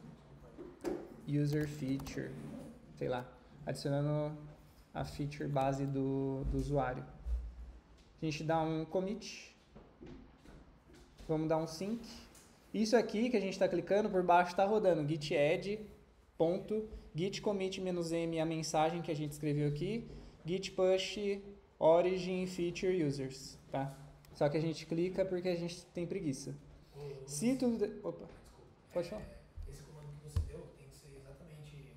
S2: user feature, sei lá, adicionando a feature base do, do usuário. A gente dá um commit, vamos dar um sync. Isso aqui que a gente está clicando, por baixo está rodando git add ponto git commit -m, a mensagem que a gente escreveu aqui, git push origin feature users, tá? Só que a gente clica porque a gente tem preguiça.
S6: O-
S2: Se tudo... de- Opa, pode falar.
S6: É, esse comando que você deu tem que ser exatamente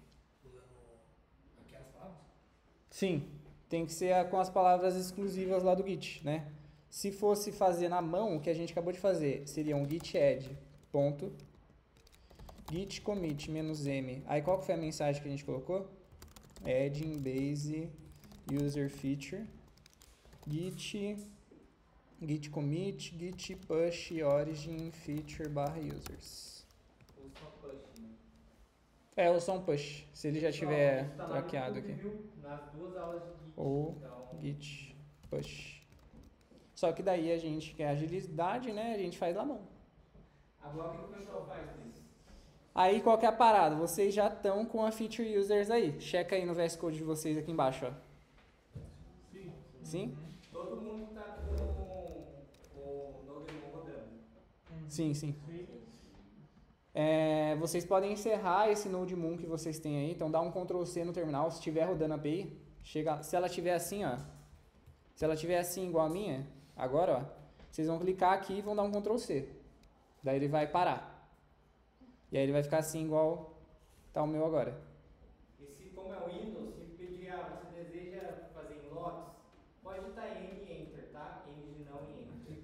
S2: Sim, tem que ser a- com as palavras exclusivas lá do Git, né? Se fosse fazer na mão, o que a gente acabou de fazer seria um git add, ponto, git commit menos m. Aí qual que foi a mensagem que a gente colocou? Adding base user feature, git, git commit, git push origin feature barra users.
S1: Ou só push, né?
S2: É, ou só um push, se ele já
S1: Pessoal,
S2: tiver
S1: isso tá lá no
S2: traqueado
S1: YouTube,
S2: aqui.
S1: viu? Nas duas aulas de Git.
S2: Ou
S1: Então,
S2: git push. Só que daí a gente quer agilidade, né? A gente faz na mão.
S1: agora o que que o pessoal faz com isso?
S2: Aí qual que é a parada? Vocês já estão com a feature users aí. Checa aí no V S Code de vocês aqui embaixo, ó.
S4: Sim.
S2: Sim?
S1: Todo mundo tá com o NodeMon rodando.
S2: Sim, sim.
S4: Sim.
S2: É, vocês podem encerrar esse NodeMon que vocês têm aí. Então dá um control C no terminal. Se estiver rodando a A P I, chega, se ela estiver assim, ó. Se ela estiver assim igual a minha, agora, ó. Vocês vão clicar aqui e vão dar um control C. Daí ele vai parar. E aí ele vai ficar assim igual tá o meu agora.
S1: E se, como é o Windows, se pedir, ah, você deseja fazer em logs, pode digitar N e Enter, tá? N de não e Enter.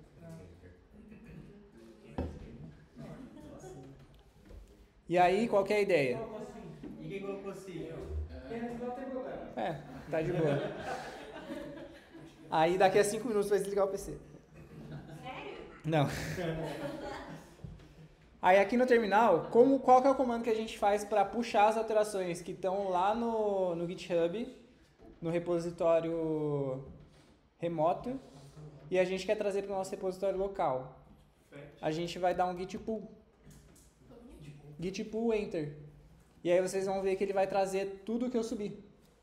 S2: E aí, qual que é a ideia?
S1: E quem colocou sim? Menos não tem problema.
S2: É, tá de boa. Aí daqui a cinco minutos vai desligar o P C.
S3: Sério?
S2: Não. Aí aqui no terminal, como, qual que é o comando que a gente faz para puxar as alterações que estão lá no, no GitHub, no repositório remoto, e a gente quer trazer para o nosso repositório local? A gente vai dar um git pull. Git pull enter. E aí vocês vão ver que ele vai trazer tudo que eu subi.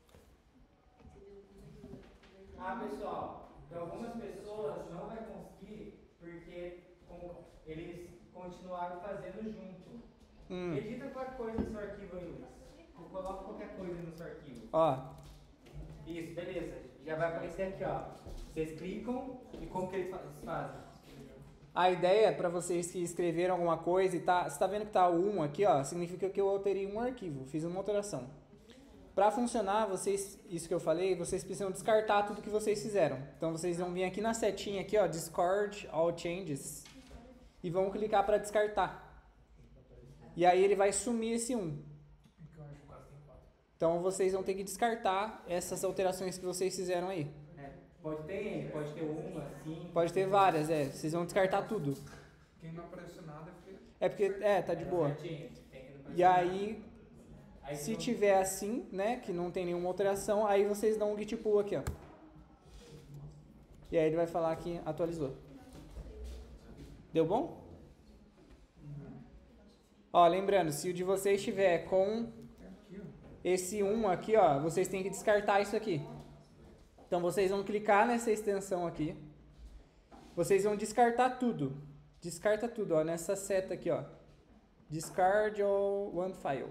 S1: Ah, pessoal, para algumas pessoas não vai conseguir porque como eles continuaram fazendo junto.
S2: Hum.
S1: Edita qualquer coisa no seu arquivo aí, Luiz. Coloca qualquer coisa no seu arquivo.
S2: Ó,
S1: Isso, beleza. Já vai aparecer aqui, ó. Vocês clicam e como que eles fa- eles fazem?
S2: a ideia para vocês que escreveram alguma coisa e tá, você tá vendo que tá o um aqui, ó, significa que eu alterei um arquivo, fiz uma alteração. Para funcionar, vocês, isso que eu falei, vocês precisam descartar tudo que vocês fizeram. Então vocês vão vir aqui na setinha aqui, ó, discard all changes e vão clicar para descartar. E aí ele vai sumir esse um. Então vocês vão ter que descartar essas alterações que vocês fizeram aí.
S1: É, pode ter N, pode ter uma, cinco.
S2: Pode ter várias, é, vocês vão descartar tudo.
S5: Quem não apareceu nada é porque
S2: É porque, é, tá de boa.
S1: Certinho, tem que não
S2: E aí,
S1: Aí
S2: se
S1: não-
S2: tiver assim, né, que não tem nenhuma alteração, aí vocês dão um git pull aqui, ó. E aí ele vai falar que atualizou. Deu bom? Ó, lembrando, se o de vocês estiver com esse um aqui, ó, vocês têm que descartar isso aqui. Então vocês vão clicar nessa extensão aqui. Vocês vão descartar tudo. Descarta tudo, ó, nessa seta aqui, ó. Discard all one file.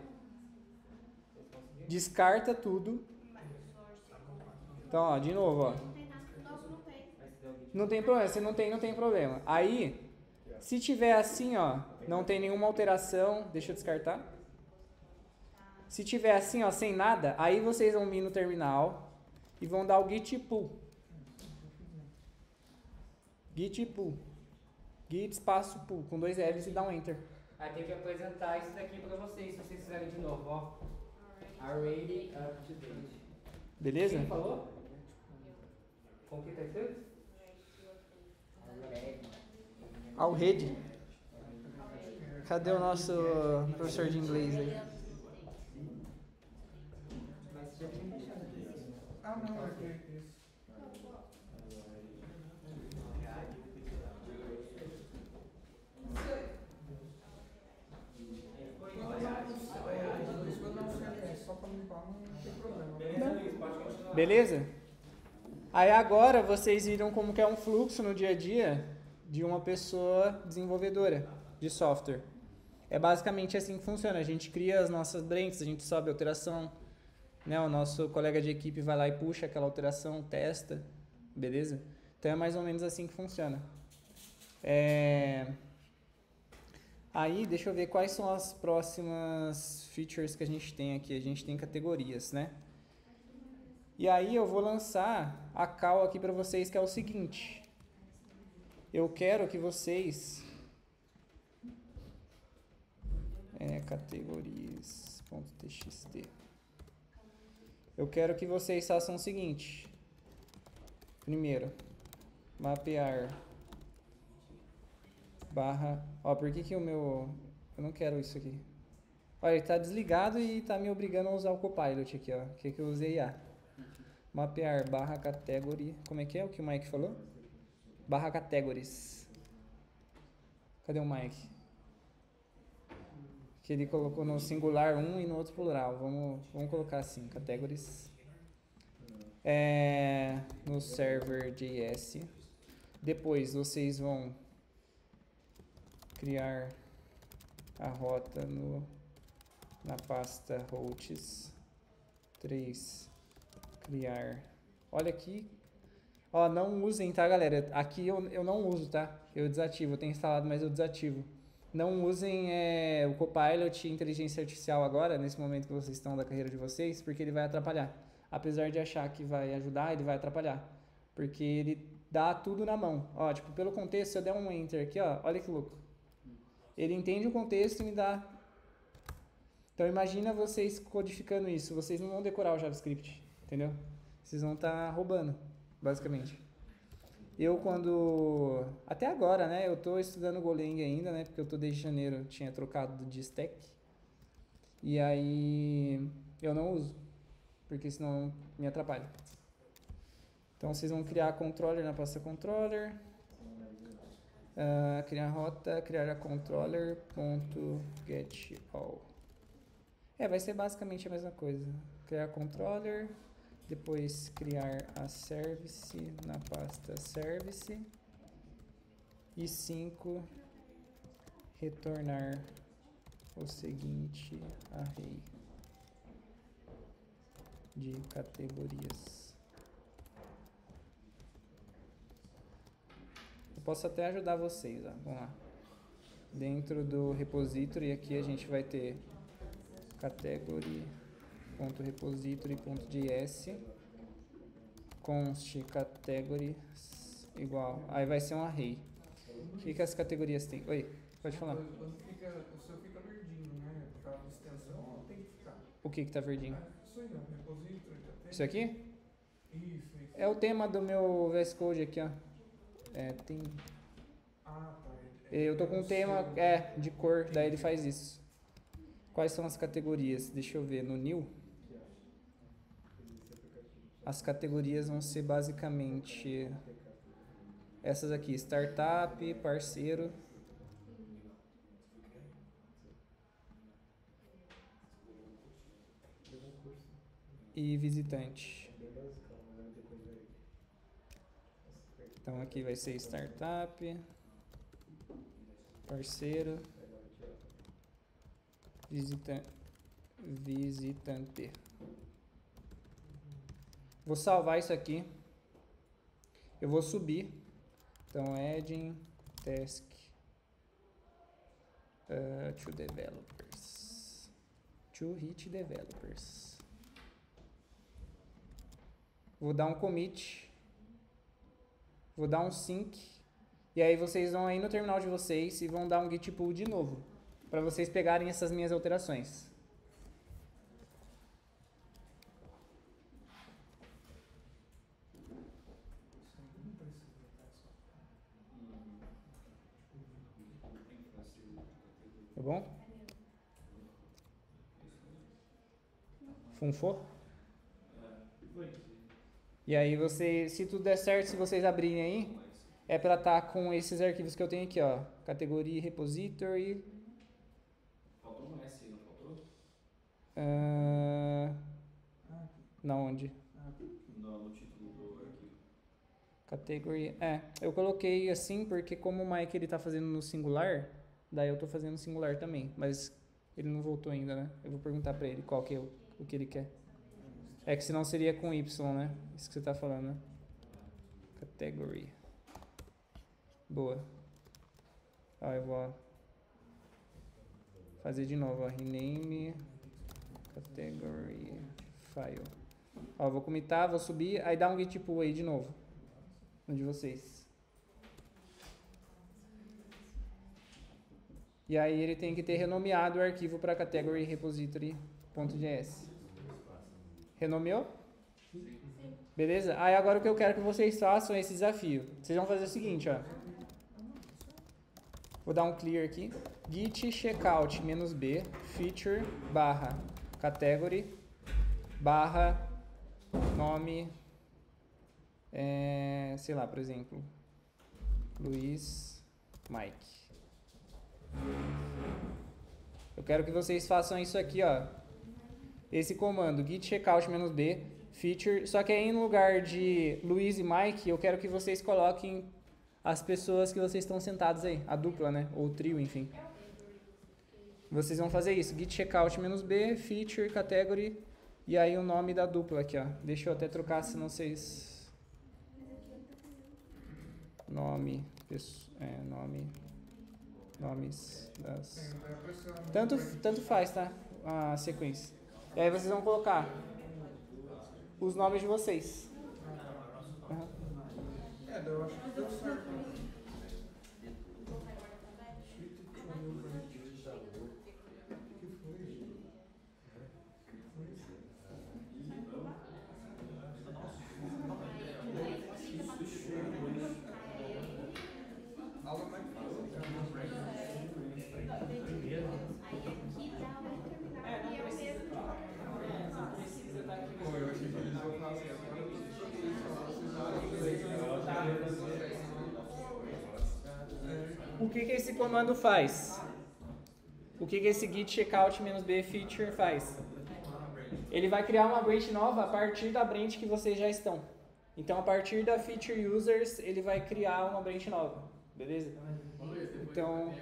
S2: Descarta tudo. Então, ó, de novo, ó.
S3: Não tem nada. Não, não tem.
S2: Não tem problema, se não tem, não tem problema. Aí, se tiver assim, ó, não tem nenhuma alteração, deixa eu descartar. Se tiver assim, ó, sem nada, aí vocês vão vir no terminal e vão dar o git pull. Git pull. Git espaço pull, com dois L's e dá um enter.
S1: Aí tem que apresentar isso daqui pra vocês, se vocês fizerem de novo, ó. Already up to date.
S2: Beleza?
S1: Quem falou? Como que tá escrito? Already.
S2: Already. Cadê o nosso professor de inglês aí?
S1: Mas já tinha deixado aqui.
S5: Ah, não, é que isso. Isso eu não sei, é só pra limpar, não tem problema.
S1: Beleza, Luiz, pode continuar.
S2: Beleza? Aí agora vocês viram como que é um fluxo no dia a dia de uma pessoa desenvolvedora de software. É basicamente assim que funciona. A gente cria as nossas branches, a gente sobe a alteração, né? O nosso colega de equipe vai lá e puxa aquela alteração, testa, beleza? Então é mais ou menos assim que funciona. É... Aí, deixa eu ver quais são as próximas features que a gente tem aqui. A gente tem categorias, né? E aí eu vou lançar a call aqui para vocês, que é o seguinte. Eu quero que vocês... É, categorias.txt. Eu quero que vocês façam o seguinte. Primeiro, mapear barra... Ó, por que que o meu... Eu não quero isso aqui. Olha, ele tá desligado e tá me obrigando a usar o Copilot aqui, ó. Que que eu usei I A. Mapear barra category... Como é que é o que o Mike falou? Barra categories. Cadê o Mike? Que ele colocou no singular um e no outro plural. Vamos, vamos colocar assim, categories. É, no server J S. Depois vocês vão criar a rota no, na pasta routes. três. Criar. Olha aqui. Ó, não usem, tá, galera? Aqui eu, eu não uso, tá? Eu desativo. Eu tenho instalado, mas eu desativo. Não usem é, o Copilot e inteligência artificial agora, nesse momento que vocês estão da carreira de vocês, porque ele vai atrapalhar. Apesar de achar que vai ajudar, ele vai atrapalhar. Porque ele dá tudo na mão. Ó, tipo, pelo contexto, se eu der um enter aqui, ó, olha que louco. Ele entende o contexto e me dá... Então imagina vocês codificando isso. Vocês não vão decorar o JavaScript, entendeu? Vocês vão estar roubando, basicamente. Eu quando... Até agora, né? Eu tô estudando Golang ainda, né? Porque eu tô desde janeiro, tinha trocado de stack. E aí eu não uso, porque senão me atrapalha. Então vocês vão criar controller na pasta controller. Uh, criar rota, criar a controller.getAll. É, vai ser basicamente a mesma coisa. Criar controller, depois criar a service na pasta service. E cinco, retornar o seguinte array de categorias. Eu posso até ajudar vocês, ó. Vamos lá. Dentro do repository aqui a gente vai ter category.repository.js const categories igual. Aí vai ser um array. O que, que as categorias têm? Oi, pode falar.
S5: Quando fica, o seu fica verdinho, né? Por causa de extensão, tem que ficar.
S2: O que que tá verdinho?
S5: Isso aí, ó. Repository, já tem.
S2: Isso aqui?
S5: Isso, isso.
S2: É o tema do meu V S Code aqui, ó. É, tem...
S5: Ah, tá.
S2: Eu tô com um tema é, de cor, daí ele faz isso. Quais são as categorias? Deixa eu ver, no new. As categorias vão ser basicamente essas aqui, startup, parceiro. E visitante. Então aqui vai ser startup, parceiro, visita, visitante. Vou salvar isso aqui. Eu vou subir. Então, adding task uh, to developers. To hit developers. Vou dar um commit. Vou dar um sync. E aí vocês vão aí no terminal de vocês e vão dar um git pull de novo. Para vocês pegarem essas minhas alterações. Tá bom? Funfou? E aí você, se tudo der certo, se vocês abrirem aí, é para estar com esses arquivos que eu tenho aqui, ó. Categoria, repository.
S7: Faltou um S, não faltou?
S2: Uh, na onde?
S7: No, no título do arquivo.
S2: Category. É, eu coloquei assim porque como o Mike ele tá fazendo no singular, daí eu tô fazendo no singular também, mas ele não voltou ainda, né? Eu vou perguntar para ele qual que é o, o que ele quer. É que senão seria com Y, né? Isso que você tá falando, né? Category. Boa. Ó, eu vou fazer de novo, ó. Rename category file. Ó, vou comitar, vou subir, aí dá um git pull aí de novo. Um de vocês. E aí ele tem que ter renomeado o arquivo para category repository.js. Renomeou? Beleza? Aí agora o que eu quero que vocês façam é esse desafio. Vocês vão fazer o seguinte, ó. Vou dar um clear aqui. Git checkout menos b feature barra category barra nome, é, sei lá, por exemplo, Luiz Mike. Eu quero que vocês façam isso aqui, ó. Esse comando, git checkout menos b feature, só que aí no lugar de Luiz e Mike, eu quero que vocês coloquem as pessoas que vocês estão sentados aí, a dupla, né, ou o trio, enfim. Vocês vão fazer isso, git checkout menos b feature category e aí o nome da dupla aqui, ó. Deixa eu até trocar, se não vocês... Nome, é, nome, nomes das... Tanto, tanto faz, tá? A sequência. E aí vocês vão colocar os nomes de vocês. Uhum.
S5: É, eu acho que deu certo.
S2: O que que esse comando faz? O que que esse git checkout menos b feature faz? Ele vai criar uma branch nova a partir da branch que vocês já estão. Então, a partir da feature users, ele vai criar uma branch nova. Beleza? Então,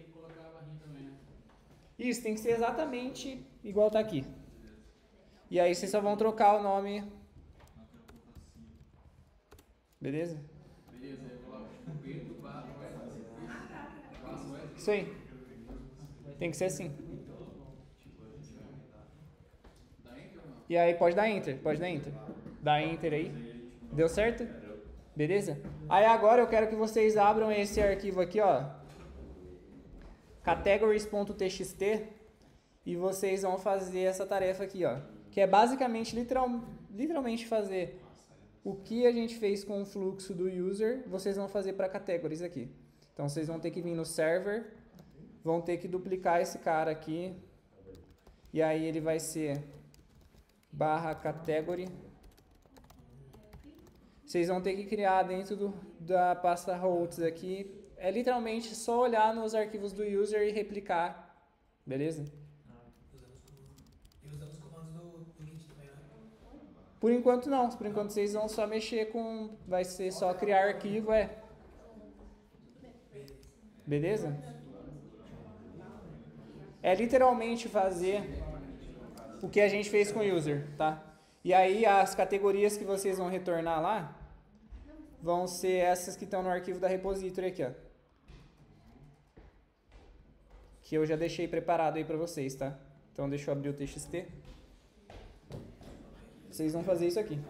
S2: isso tem que ser exatamente igual tá aqui. E aí vocês só vão trocar o nome. Beleza? Isso aí. Tem que ser assim. E aí pode dar enter, pode dar enter. Dá enter aí. Deu certo? Beleza? Aí agora eu quero que vocês abram esse arquivo aqui, ó. categories.txt e vocês vão fazer essa tarefa aqui, ó. Que é basicamente, literal, literalmente fazer o que a gente fez com o fluxo do user, vocês vão fazer para categories aqui. Então, vocês vão ter que vir no server, vão ter que duplicar esse cara aqui, e aí ele vai ser barra category. Vocês vão ter que criar dentro do, da pasta routes aqui, é literalmente só olhar nos arquivos do user e replicar, beleza?
S6: E usando os comandos do, do Git também, né?
S2: Por enquanto não, por enquanto vocês vão só mexer com, vai ser só criar arquivo, é. Beleza? É literalmente fazer o que a gente fez com o user, tá? E aí as categorias que vocês vão retornar lá vão ser essas que estão no arquivo da repository aqui, ó. Que eu já deixei preparado aí pra vocês, tá? Então deixa eu abrir o T X T. Vocês vão fazer isso aqui.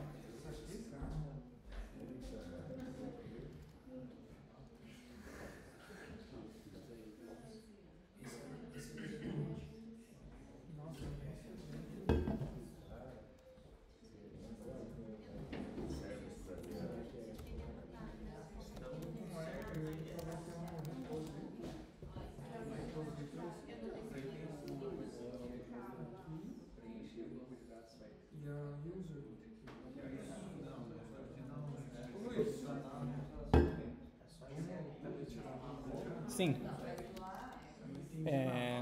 S2: Sim. É...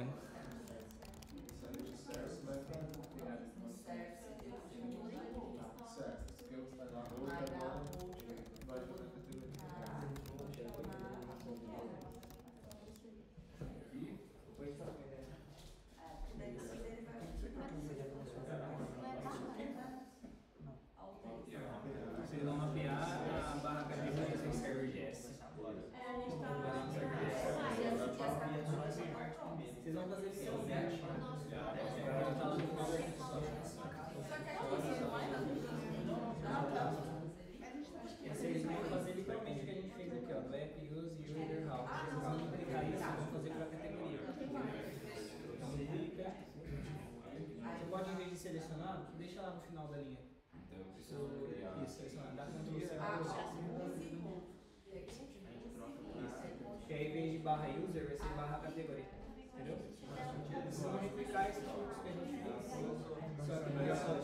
S1: Vocês vão mapear a barra categoria sem server.js.
S3: É, a gente tá...
S2: Isso, selecionar, dá Ctrl C, Ctrl C. Que aí, em vez de barra user, vai ser barra category. Entendeu? Vamos replicar esse fluxo que a gente fez. Só que não é só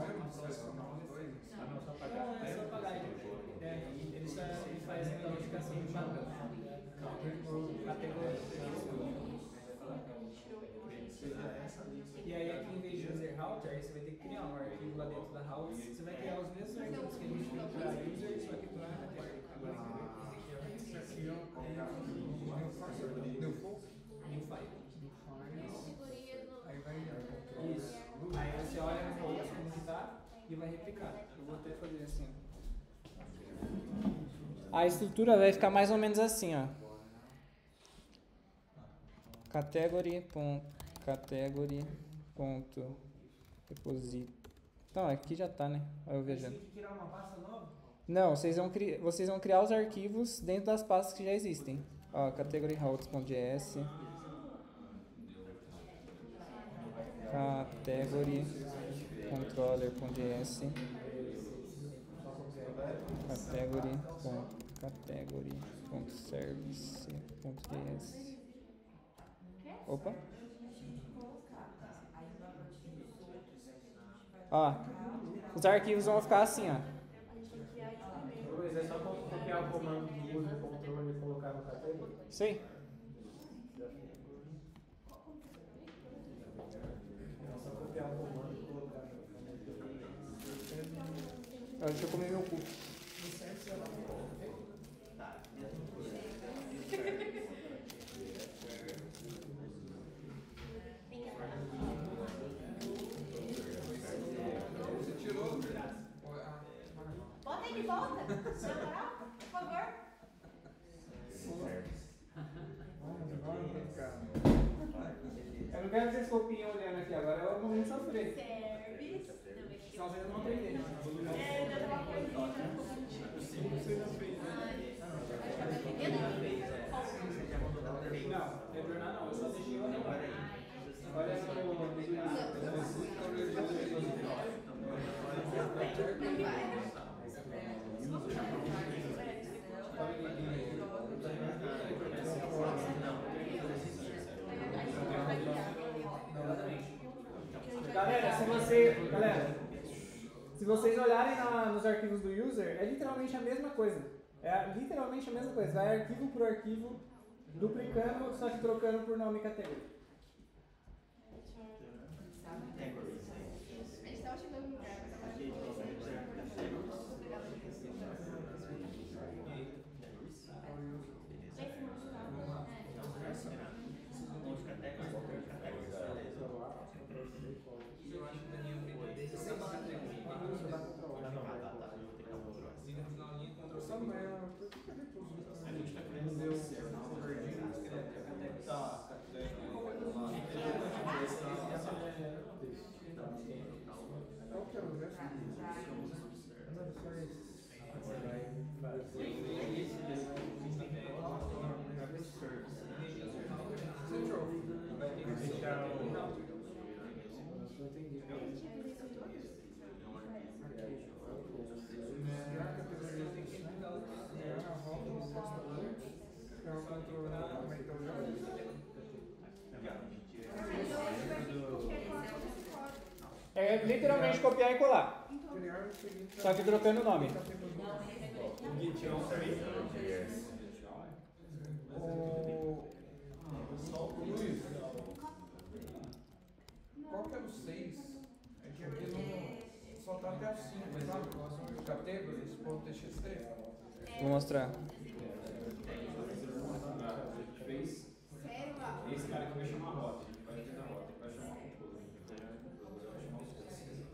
S5: Ah, não, só
S2: Não,
S5: pagar.
S2: é só pagar. É, ele só ele faz a notificação de padrão. Categoria. E aí aqui, em vez de user router, aí você vai ter que criar um arquivo lá dentro da routes. Você vai criar os mesmos arquivos que a gente fez para user, só que para categoria. New file.
S5: Aí vai
S2: Isso. Aí você olha no route como que tá e vai replicar. Eu vou até fazer assim, ó. A estrutura vai ficar mais ou menos assim, ó. Category, ponto, category, ponto, repository. Não, aqui já tá, né? Olha eu viajando.
S1: Tem que criar uma pasta nova?
S2: Não, vocês vão, cri vocês vão criar os arquivos dentro das pastas que já existem. Ó, category routes.js, category controller.js, category, category, service.js. Opa. Ó, os arquivos vão ficar assim, ó.
S1: Luiz, é só copiar o comando do user control e colocar no category?
S2: Isso aí.
S1: É só copiar o comando e colocar no
S2: Ó, deixa eu comer meu cu.
S5: Você tirou?
S3: Bota aí de volta, na moral, por favor.
S2: Eu não quero que vocês copiem olhando aqui agora, é o momento de sofrer.
S3: Service.
S2: Senão vocês não vão aprender.
S3: É, deu uma coisinha.
S2: Não, retornar não, eu só deixei o olhar. Olha Galera, se você, galera, se vocês olharem na, nos arquivos do user, é literalmente a mesma coisa. É literalmente a mesma coisa. Vai arquivo por arquivo, duplicando, só que trocando por nome e categoria.
S3: A gente tava chegando no lugar, mas agora
S5: Qual que era o resto?
S2: É literalmente copiar e colar. Só que trocando o nome.
S5: O Luiz, qual que é o seis? É que aqui não, só tá até o cinco, sabe? Categories.txt.
S2: Vou mostrar.
S7: Esse cara que vai chamar a rota, ele vai fazer a rota, vai chamar o controle. Vai chamar os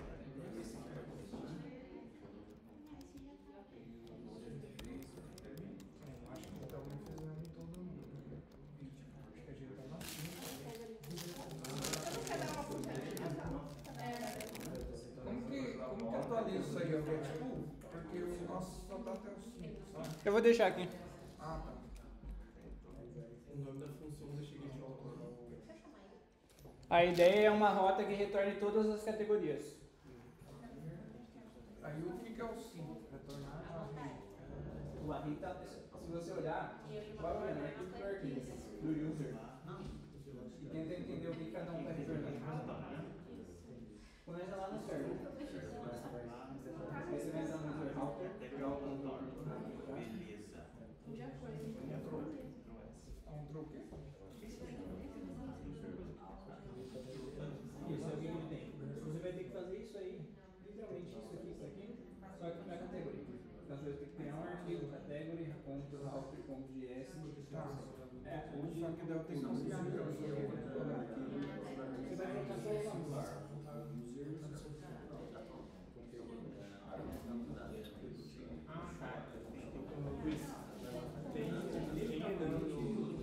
S5: Acho que talvez fizemos em todo mundo. Acho que a gente tá na Como que, como que atualiza isso aí? É tipo, porque o nosso só tá até o cinco, sabe?
S2: Eu vou deixar aqui.
S5: Ah, tá.
S4: O nome da função deixa eu te autor.
S2: A ideia é uma rota que retorne todas as categorias.
S5: Aí o que que é o sim?
S6: Retornar a array.
S2: O array tá, se você olhar, vai olhando aqui pro arquivo do user e tenta entender o que cada um está retornando. Quando entra lá no server, aí você vai entrar no user router, pegar o controle.
S3: Beleza.
S6: Já foi. Entrou. Entrou o quê?
S2: Isso é o que ele tem. Você vai ter que fazer isso aí, literalmente isso aqui, isso aqui, só que na categoria. Então você vai ter que criar um arquivo, category, control router.js.
S6: Tá.
S2: É, onde
S6: Só que daí eu tenho que ampliar meu
S2: você vai colocar só os nomes.
S1: Ah, tá. Luiz, tem tem Renan no.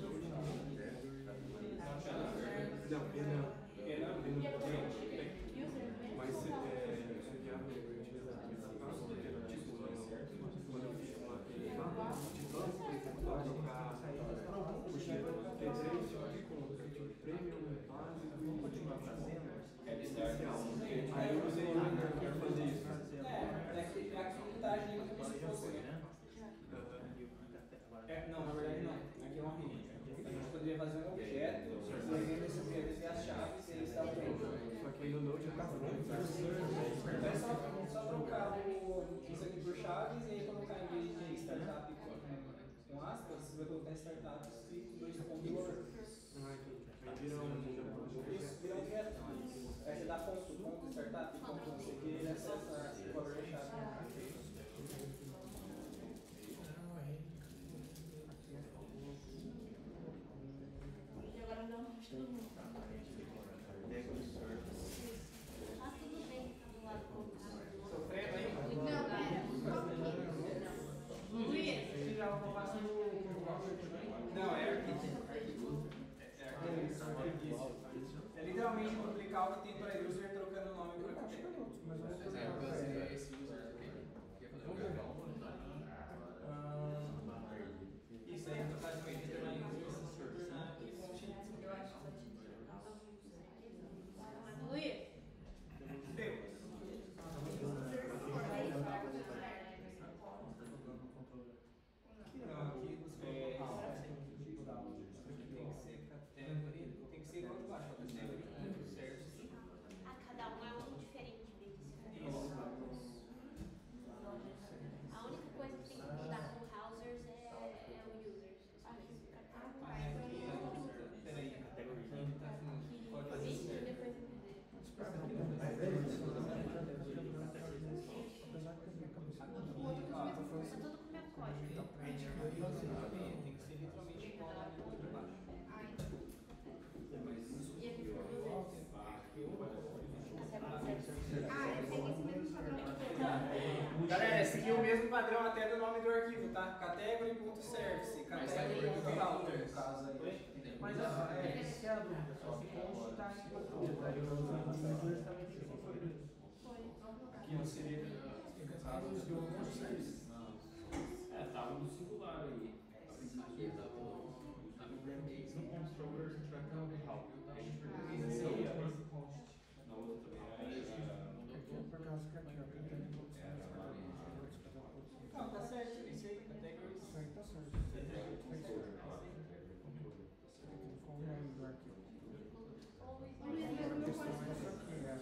S4: Não, Renan.
S1: Renan,
S4: Mas se é, se vier no espaço de tipo, quando eu fiz uma tipo, para trocar, porque tem três tipos de conta, tipo premium, básico e continuar fazendo. É especial. Aí eu usei o que fazer isso.
S2: É, é que aqui tá agindo como se fosse, né? É, não, na verdade não. Aqui é uma array. A gente poderia fazer um objeto, pegando esse objeto e as chaves e eles estavam dentro.
S4: Só que aí no Node tá pronto.
S2: É só, só trocar o, isso aqui por chaves e aí colocar em vez de startup com, com aspas, você vai colocar startup escrito dois pontos word.
S4: Aí vira um.
S2: Isso, vira um objeto. Aí você dá ponto, ponto startup, ponto não sei o que, ele acessa o valor da chave.
S3: E agora dá um todo mundo. Ah, tudo bem, tá do lado contrário.
S2: Sofrendo aí?
S3: Não, pera. Luiz.
S2: Não, é arquivo. É arquivo. É literalmente duplicar o que tem para user trocando o nome por categoria.
S6: Mas eu vou fazer esse user aqui. Quer fazer um verbal?
S2: Isso aí, no caso, vai retornar em user, retornar aquele pontinho.
S3: Luiz.
S2: Deu. Não, aqui você é, tem que ser categoria, tem que ser igual de baixo, categoria, certo?
S3: Ah, cada um é um diferente deles.
S2: Isso.
S3: A única coisa que tem que mudar com o Housers é, é o Users. Aqui pra cá.
S2: Ah, é aqui, peraí, categoria. Pode fazer
S3: Isso,
S2: certo.
S3: depois entender. O outro tá tudo com o meu código.
S2: Tem que ser literalmente igual lá de baixo.
S3: E aqui foi o
S2: Galera, esse aqui é o mesmo padrão até do nome do arquivo, tá? Category.service, category.router, no caso aí.
S1: Mas ó, é, essa é a dúvida, só se consta tá em português. Aí eu uso justamente
S4: Aqui não seria caso de outro serviço.
S7: É, tava no singular aí.
S6: Aqui tá o. Tá no Brandcase.
S7: No constructor, se tiver que algo.
S4: Esse aí é esse post.
S7: Na outra também era.
S6: Por causa que aqui, ó.
S2: Não, tá certo, isso aí, categories.
S6: Isso aí tá certo. Qual o nome do arquivo? A questão é isso aqui, né?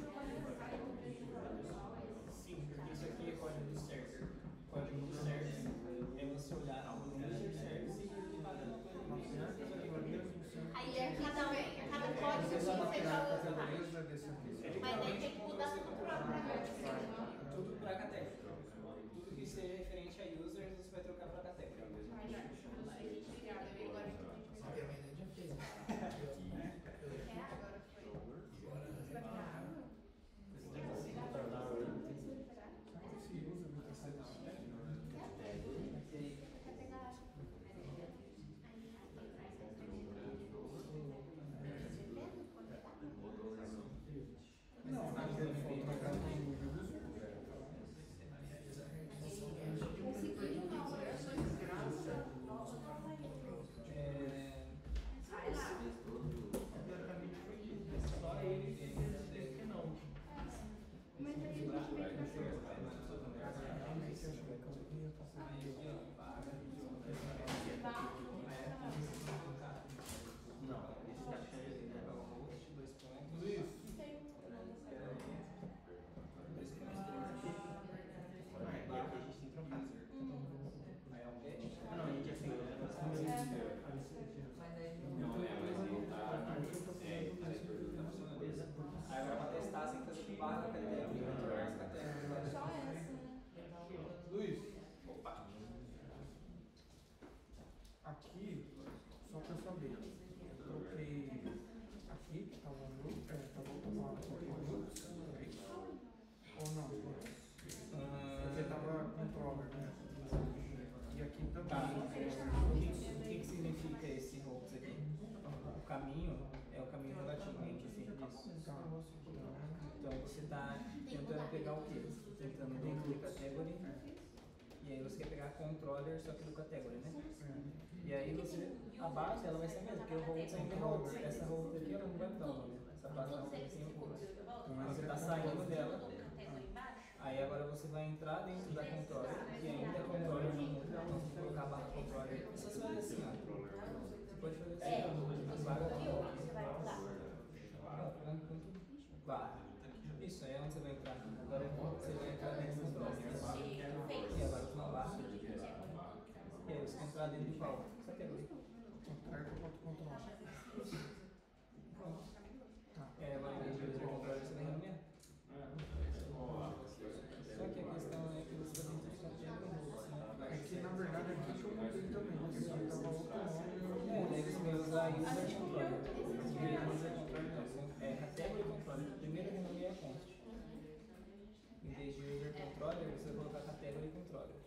S2: Sim, porque isso aqui é código do server. Código do server é você olhar no user service e pagando coisa.
S3: Aí é cada um, cada código que você joga na parte. Mas daí tem que mudar tudo pra pra
S2: Tudo para category. Tudo que seja referente a users, você vai trocar para category.
S6: Não, mas ele foi trocar no user.
S3: Conseguiram
S2: O que, o que que significa esse holds aqui? O caminho é o caminho relativamente assim disso. Então você está tentando pegar o quê? Tentando dentro do category. E aí você quer pegar controller só que do category, né? E aí você, a base ela vai ser a mesma, porque o holds ainda é holds. Essa holds aqui ela não vai mudar o nome. Essa base não vai ser o holds. Então você está saindo dela. Aí agora você vai entrar dentro da controller, que ainda é controller não muda, então você vai colocar a barra controller. Você só fazer assim, ó. Você pode fazer assim, ó. A barra barra. Isso aí é onde você vai entrar. Agora você vai entrar dentro do controller. E agora tem uma barra. E aí você vai entrar dentro de qual? Categoria. É, agora em vez de user controller você vai renomear. Só que a questão é que você vai ter que fazer né?
S5: É que na verdade aqui que eu mudei também, porque só estava outro nome.
S2: É, daí você vai usar user controller. User controller não, é category controller. Primeiro renomeia a const. Em vez de user controller, você vai colocar category controller.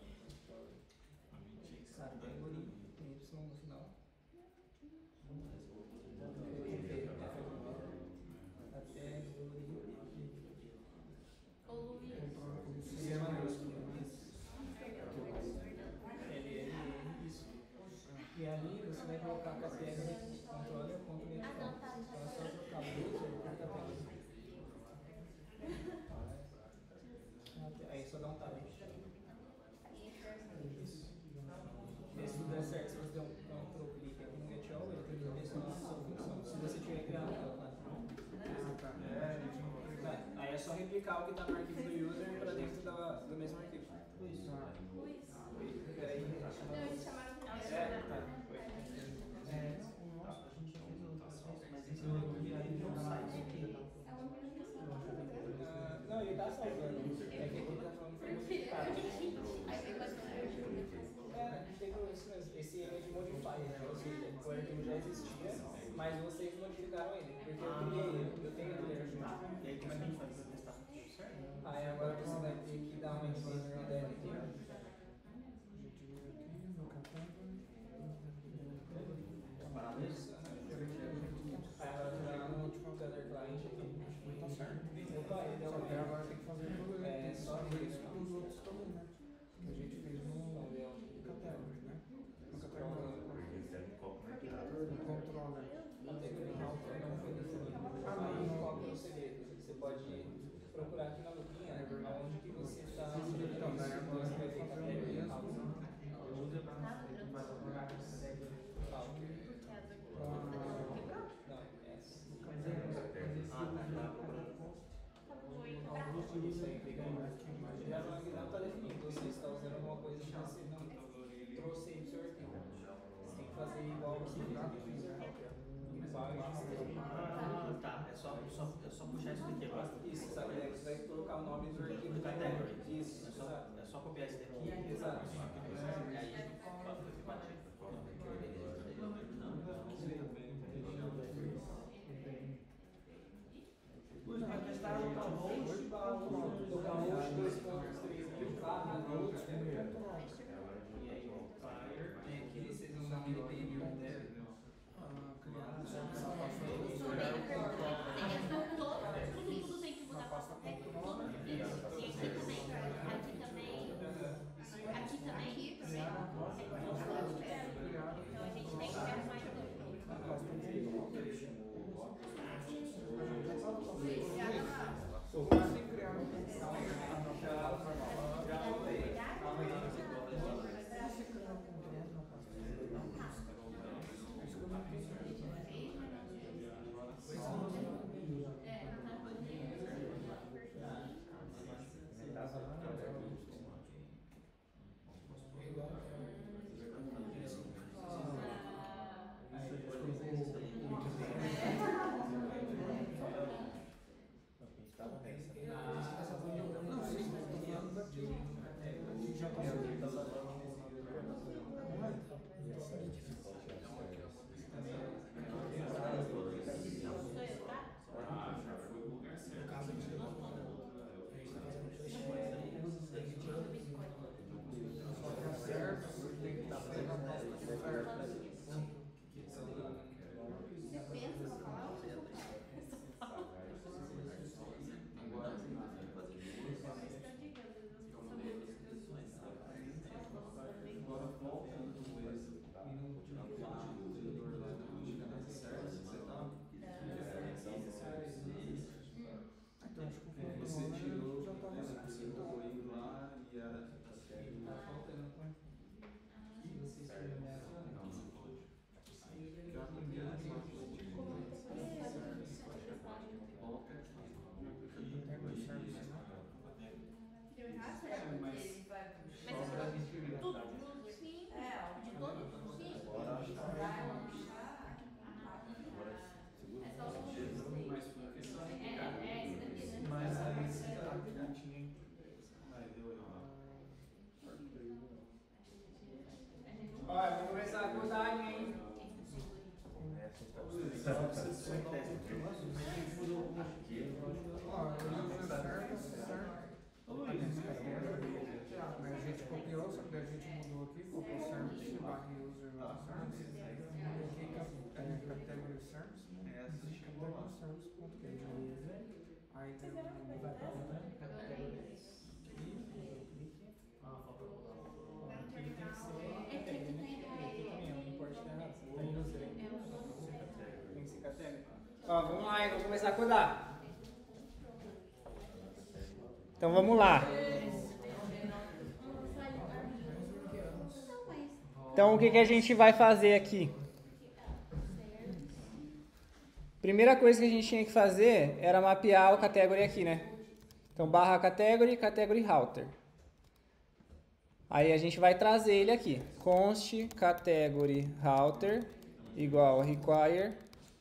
S2: Category Y no final. E ali você vai colocar a category controller ponto net. Então é só trocar o user por category. Aí só dá um tab. Isso. Se tudo der certo, se você der um Ctrl clique aqui no get all, ele tem que direcionar a sua função. Se você tiver criado ela, claro. Tá. Aí é só replicar o que está no arquivo do user para dentro da, do mesmo arquivo. Isso. Peraí.
S3: Não, eles chamaram de
S2: É, tá. É. Ah, não, ele tá salvando. É que ele tá falando que foi modificado. É, a gente tem isso mesmo. Esse image modifier, né? Ou seja, o arquivo já existia, mas vocês modificaram ele. Porque eu criei ele, eu tenho ele junto.
S1: E aí como é que a gente faz pra testar se deu certo?
S2: Aí agora você vai ter que dar uma enter na dele aqui. Isso. Aí agora você vai lá no Other Client aqui.
S5: Tá certo.
S2: Opa, ele deu
S5: Só que agora tem que fazer tudo
S2: É, só isso.
S5: os outros também, né? Que a gente fez no category, né? No category. No controller.
S2: Category alta não foi definido. Aí qual que é o segredo? Você pode procurar aqui na lupinha onde que você está.
S5: Então, daí agora
S2: você vai ver
S5: fazer
S2: category
S5: mesmo.
S2: alta. Isso aí, fica aí. Já não está definido. Você está usando alguma coisa que você não trouxe aí do seu arquivo. Você tem que fazer igual você fez aqui.
S1: Ah, tá. É só, só, é só puxar isso daqui agora.
S2: Isso, sabe? Daí você vai colocar o nome do arquivo
S1: Do category.
S2: Isso,
S1: É só,
S2: exato.
S1: é só copiar esse daqui.
S2: Exato.
S1: E aí,
S2: Vai testar o localhost, localhost dois ponto três mil, barra root, e aí o fire, tem aqui, vocês vão dar um L P I né?
S3: Tudo, tudo tem que mudar pasta. É tudo. E aqui também. Aqui também. Aqui também.
S2: codagem aí.
S5: Ó, user service, certo? Mas a gente copiou, só que a gente mudou aqui, copiou service, barra user service. Aqui, é, category service, né? Category service ponto get. Aí tem um category.
S2: Ah, falta codar. Aqui tem que ser category, né? Aqui também, o import tá errado. Tá em user aí. Tem que ser category. Ó, vamos lá, eu vou começar a codar. Então vamos lá. Então o que, que a gente vai fazer aqui? Primeira coisa que a gente tinha que fazer era mapear o category aqui, né? Então barra category, category router. Aí a gente vai trazer ele aqui. Const category router igual require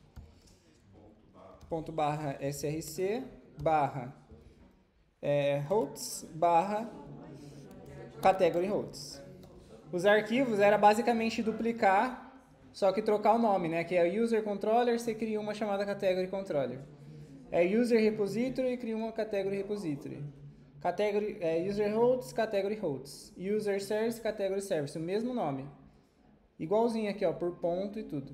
S2: ponto barra src barra é, hosts barra category hosts. Os arquivos era basicamente duplicar, só que trocar o nome, né? Que é user controller, você cria uma chamada category controller. É user repository, cria uma category repository. Category, é, user hosts, category hosts. User service, category service. O mesmo nome. Igualzinho aqui, ó, por ponto e tudo.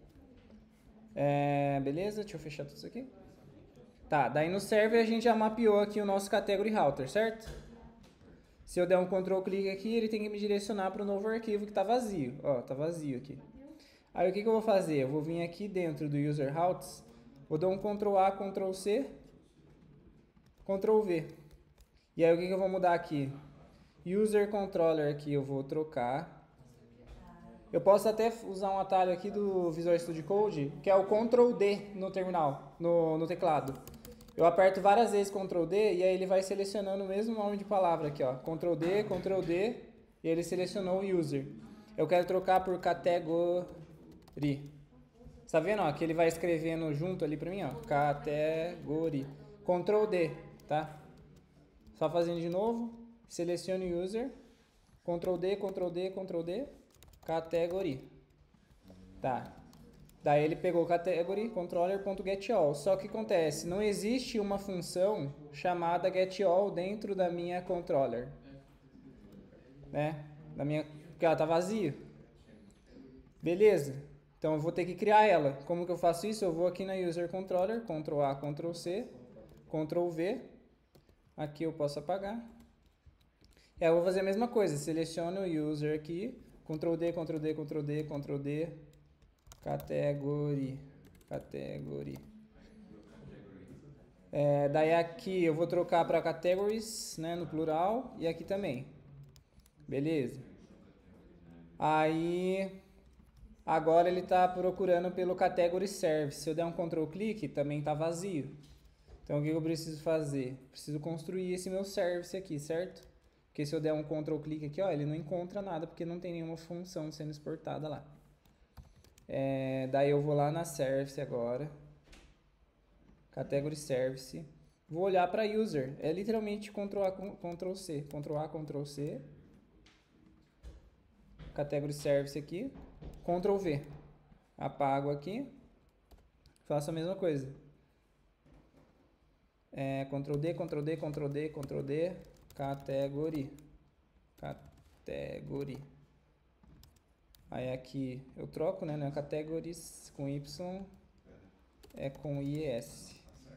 S2: É, beleza? Deixa eu fechar tudo isso aqui. Tá, daí no server a gente já mapeou aqui o nosso category router, certo? Se eu der um control clique aqui, ele tem que me direcionar para o novo arquivo que está vazio. Ó, tá vazio aqui. Aí o que, que eu vou fazer? Eu vou vir aqui dentro do user routes, vou dar um control A, control C, control V. E aí o que, que eu vou mudar aqui? User controller aqui eu vou trocar. Eu posso até usar um atalho aqui do Visual Studio Code, que é o control D no terminal, no, no teclado. Eu aperto várias vezes control D e aí ele vai selecionando o mesmo nome de palavra aqui, ó. control D, control D, e ele selecionou o user. Eu quero trocar por category. Tá vendo, ó, que ele vai escrevendo junto ali pra mim, ó. Category. control D, tá? Só fazendo de novo. Selecione o user. control D, control D, control D. Category. Tá. Daí ele pegou category controller.getAll. Só que acontece, não existe uma função chamada getAll dentro da minha controller. Né? Da minha, porque ela tá vazia. Beleza. Então eu vou ter que criar ela. Como que eu faço isso? Eu vou aqui na user controller, control A, control C, control V. Aqui eu posso apagar. E aí eu vou fazer a mesma coisa. Seleciono o user aqui. control D, control D, control D, control D. Category. Category. É, daí aqui eu vou trocar para categories, né, no plural. E aqui também. Beleza. Aí... Agora ele está procurando pelo category service. Se eu der um control clique, também está vazio. Então o que eu preciso fazer? Preciso construir esse meu service aqui, certo? Porque se eu der um control clique aqui, ó, ele não encontra nada porque não tem nenhuma função sendo exportada lá. É, daí eu vou lá na service agora. Category service. Vou olhar para user. É literalmente control A, control C. control A, control C. Category service aqui. control V. Apago aqui. Faço a mesma coisa. É, control D, control D, control D, control D. Category. Category. Aí aqui eu troco, né? Não é categories com Y. É com I S.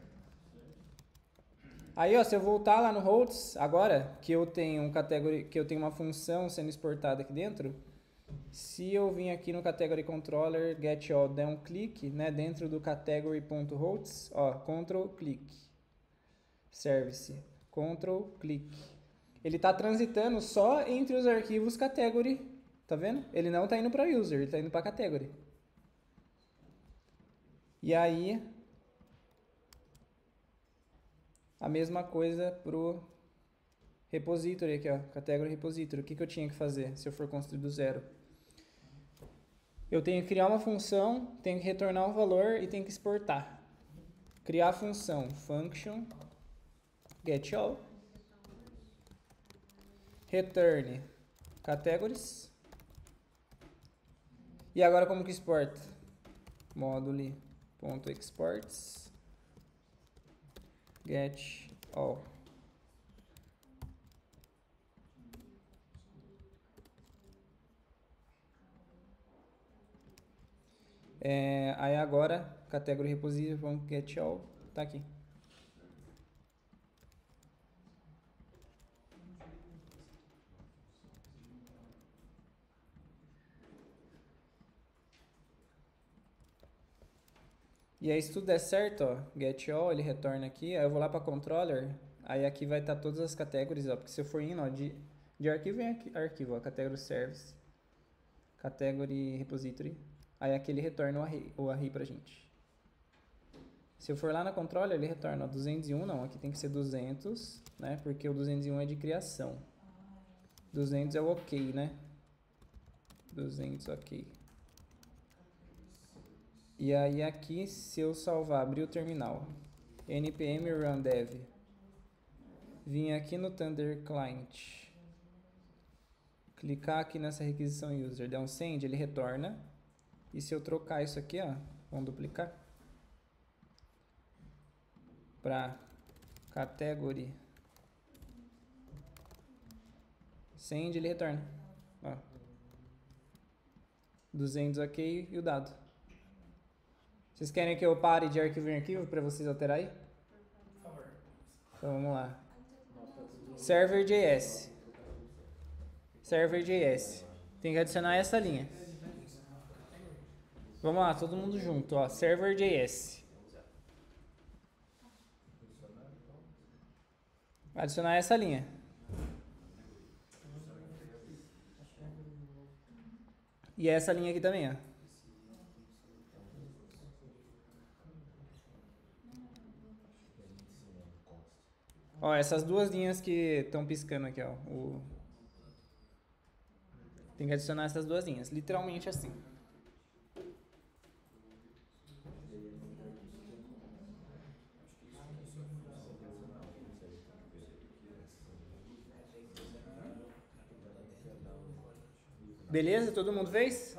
S2: Aí, ó, se eu voltar lá no routes, agora que eu tenho um category, que eu tenho uma função sendo exportada aqui dentro, se eu vim aqui no category controller getAll, der um clique, né, dentro do category.routes, ó, control click, service, control click. Ele está transitando só entre os arquivos category, tá vendo? Ele não está indo para user, ele está indo para category. E aí a mesma coisa pro repository aqui, ó, category repository. O que, que eu tinha que fazer se eu for construir do zero? Eu tenho que criar uma função, tenho que retornar um valor e tenho que exportar. Criar a função function getAll return categories E agora como que exporta? Module.exports get all. É, aí agora, category repository.get all, tá aqui. E aí se tudo der certo, ó, get all, ele retorna aqui, aí eu vou lá para controller, aí aqui vai estar todas as categorias, ó, porque se eu for indo, ó, de, de arquivo em arqui- arquivo, ó, category service, category repository, aí aqui ele retorna o array, o array pra gente. Se eu for lá na controller, ele retorna, ó, duzentos e um, não, aqui tem que ser duzentos, né, porque o duzentos e um é de criação. duzentos é o ok, né? duzentos, ok. E aí aqui, se eu salvar, abrir o terminal, npm run dev, vim aqui no Thunder Client, clicar aqui nessa requisição user, der um send, ele retorna. E se eu trocar isso aqui, ó, vamos duplicar, para category send, ele retorna, ó, duzentos ok e o dado. Vocês querem que eu pare de arquivo em arquivo para vocês alterarem?
S6: Por favor.
S2: Então vamos lá. Server.js. Server.js. Tem que adicionar essa linha. Vamos lá, todo mundo junto, ó. Server.js. Adicionar essa linha. E essa linha aqui também, ó. Ó, essas duas linhas que estão piscando aqui, ó. O... Tem que adicionar essas duas linhas, literalmente assim. Beleza? Todo mundo fez?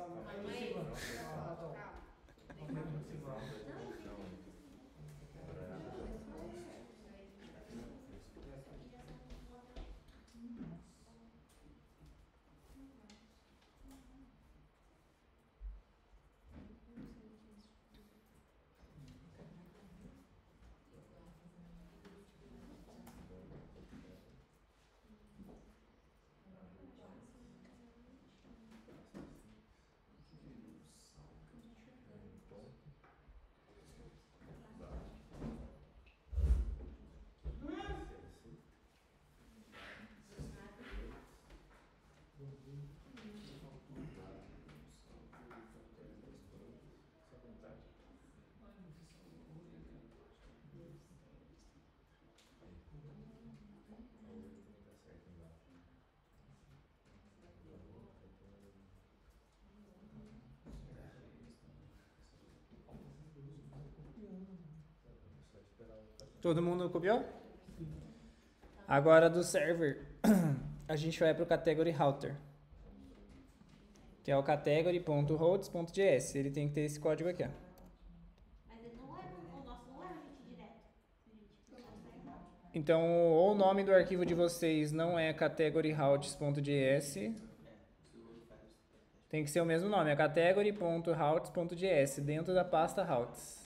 S2: Todo mundo copiou? Agora do server, a gente vai para o category router, que é o category.routes.js. Ele tem que ter esse código aqui, ó.
S3: Mas ele não é, o nosso não é o gente direto. O nosso é igual.
S2: Então, ou o nome do arquivo de vocês não é categoryroutes.js, tem que ser o mesmo nome, é category.routes.js, dentro da pasta routes.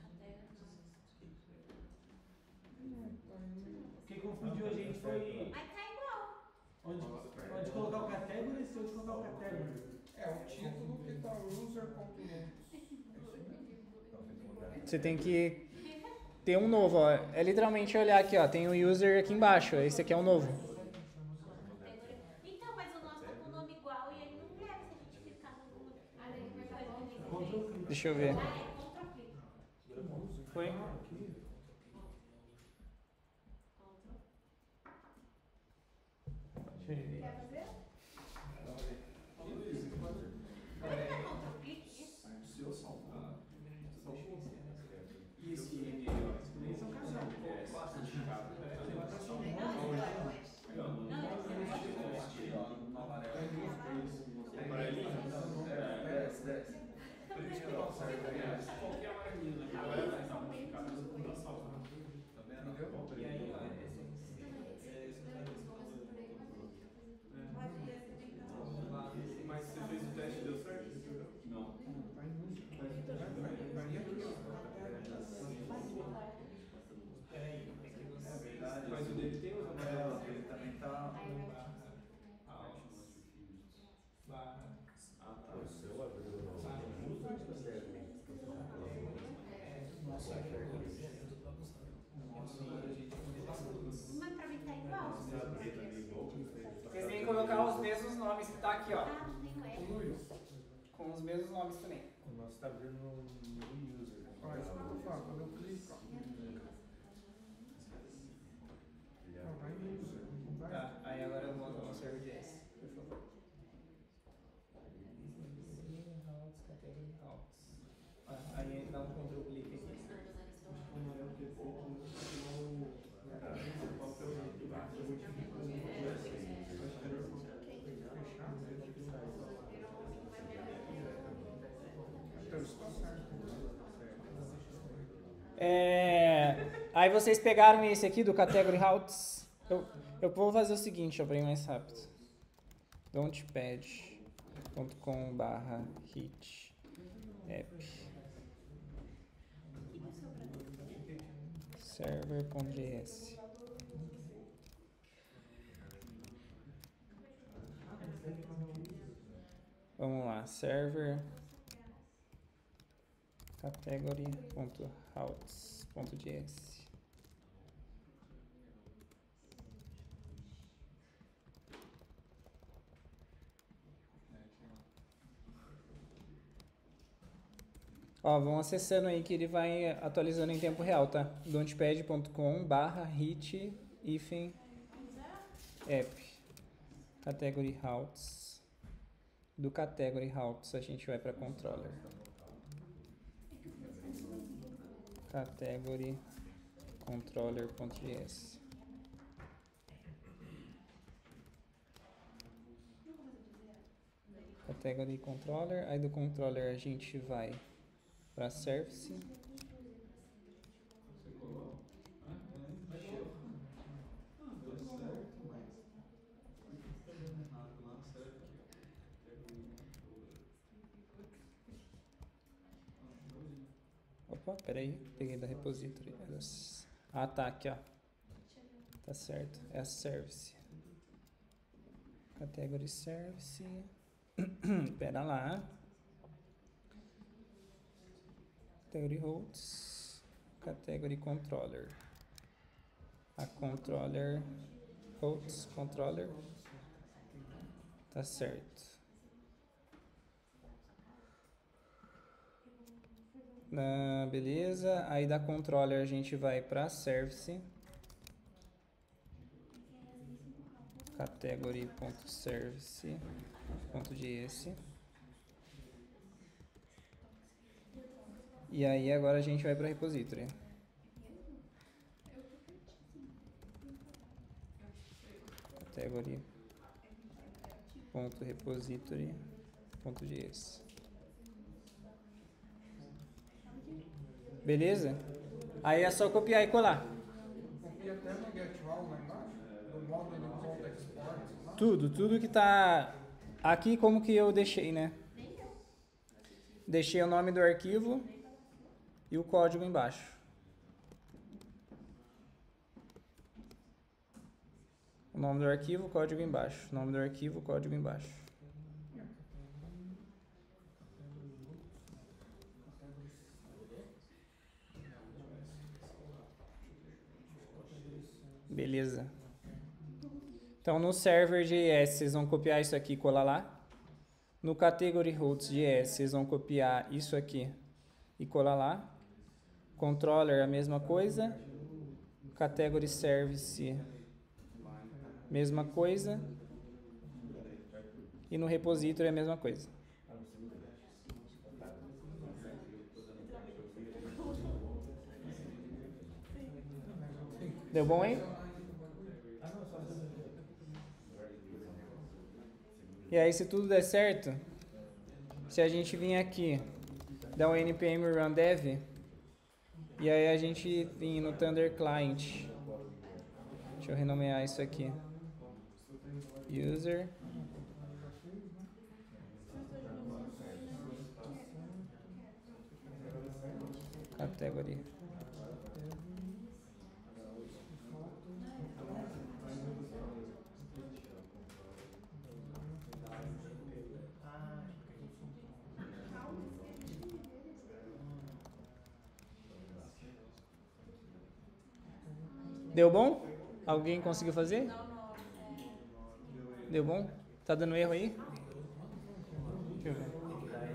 S1: O que confundiu a gente foi
S3: Mas tá igual.
S1: onde, onde colocar o category e onde colocar o category.
S5: É, o título que tá user.notes.
S2: Você tem que ter um novo, ó. É literalmente olhar aqui, ó. Tem o user aqui embaixo. Esse aqui é o novo.
S3: Então, mas o nosso tá com o nome igual e ele não leva se a gente clicar no nome. Ah, ele vai fazer o
S2: Deixa eu ver.
S3: Ah, é contra clique.
S2: Foi?
S3: Quer fazer? Não é contra clique isso?
S4: Se eu salvar, e esse N, eles são casal, basta de casa.
S3: Não, não, não.
S4: Qualquer amarelinha ali, vai dar uma modificada no da salva.
S5: Entendeu?
S4: E aí, ó, mas você fez o teste e deu certo?
S7: Não.
S5: Vai em uso. Vai aqui, ó.
S4: Mas o dele tem os amarelos.
S8: Ele também tá.
S7: Ah, tá.
S9: O seu abriu no
S6: Nossa,
S3: Mas pra mim tá igual.
S2: Vocês têm que colocar os mesmos nomes que tá aqui, ó.
S3: Ah, não tem o E.
S2: Com os mesmos nomes também.
S9: O nosso tá abrindo no user.
S5: Ó, isso que eu vou falar, quando eu clico, ó. Ó, vai em user. Não vai?
S2: Tá, aí agora eu monto no server J S, por favor. Ah, aí dá um control clique aqui.
S5: Então isso tá certo.
S2: É, aí vocês pegaram esse aqui do Category Routes. Eu, eu vou fazer o seguinte, ó, pra ir mais rápido. Launchpad ponto com barra hit app server.js. Vamos lá, server category.routes.js. Ó, vão acessando aí que ele vai atualizando em tempo real, tá? launchpad ponto com barra hit hífen app category routes. Do category routes a gente vai para controller. Category controller.js. Category controller, aí do controller a gente vai para service. Opa, peraí, peguei da repository. Ah, tá, aqui, ó. Tá certo, é a service. Category service. Pera lá. Category routes. Category controller. A controller. Routes controller. Tá certo. Ah, beleza. Aí da controller a gente vai para service. Category.service.js. E aí agora a gente vai para repository. Category.repository.js. Beleza? Aí é só copiar e colar.
S5: Copia até no getWall lá embaixo, do módulo do Code Export. Lá.
S2: Tudo, tudo que tá aqui como que eu deixei, né? Deixei o nome do arquivo e o código embaixo. O nome do arquivo, código embaixo. O nome do arquivo, código embaixo. Beleza. Então no server J S vocês vão copiar isso aqui e colar lá. No category routes J S vocês vão copiar isso aqui e colar lá. Controller a mesma coisa. Category service mesma coisa. E no repository a mesma coisa. Deu bom, hein? E aí, se tudo der certo, se a gente vir aqui dá um npm run dev, e aí a gente vem no Thunder Client. Deixa eu renomear isso aqui. User. Category. Deu bom? Alguém conseguiu fazer? Deu bom? Tá dando erro aí? Deixa eu ver.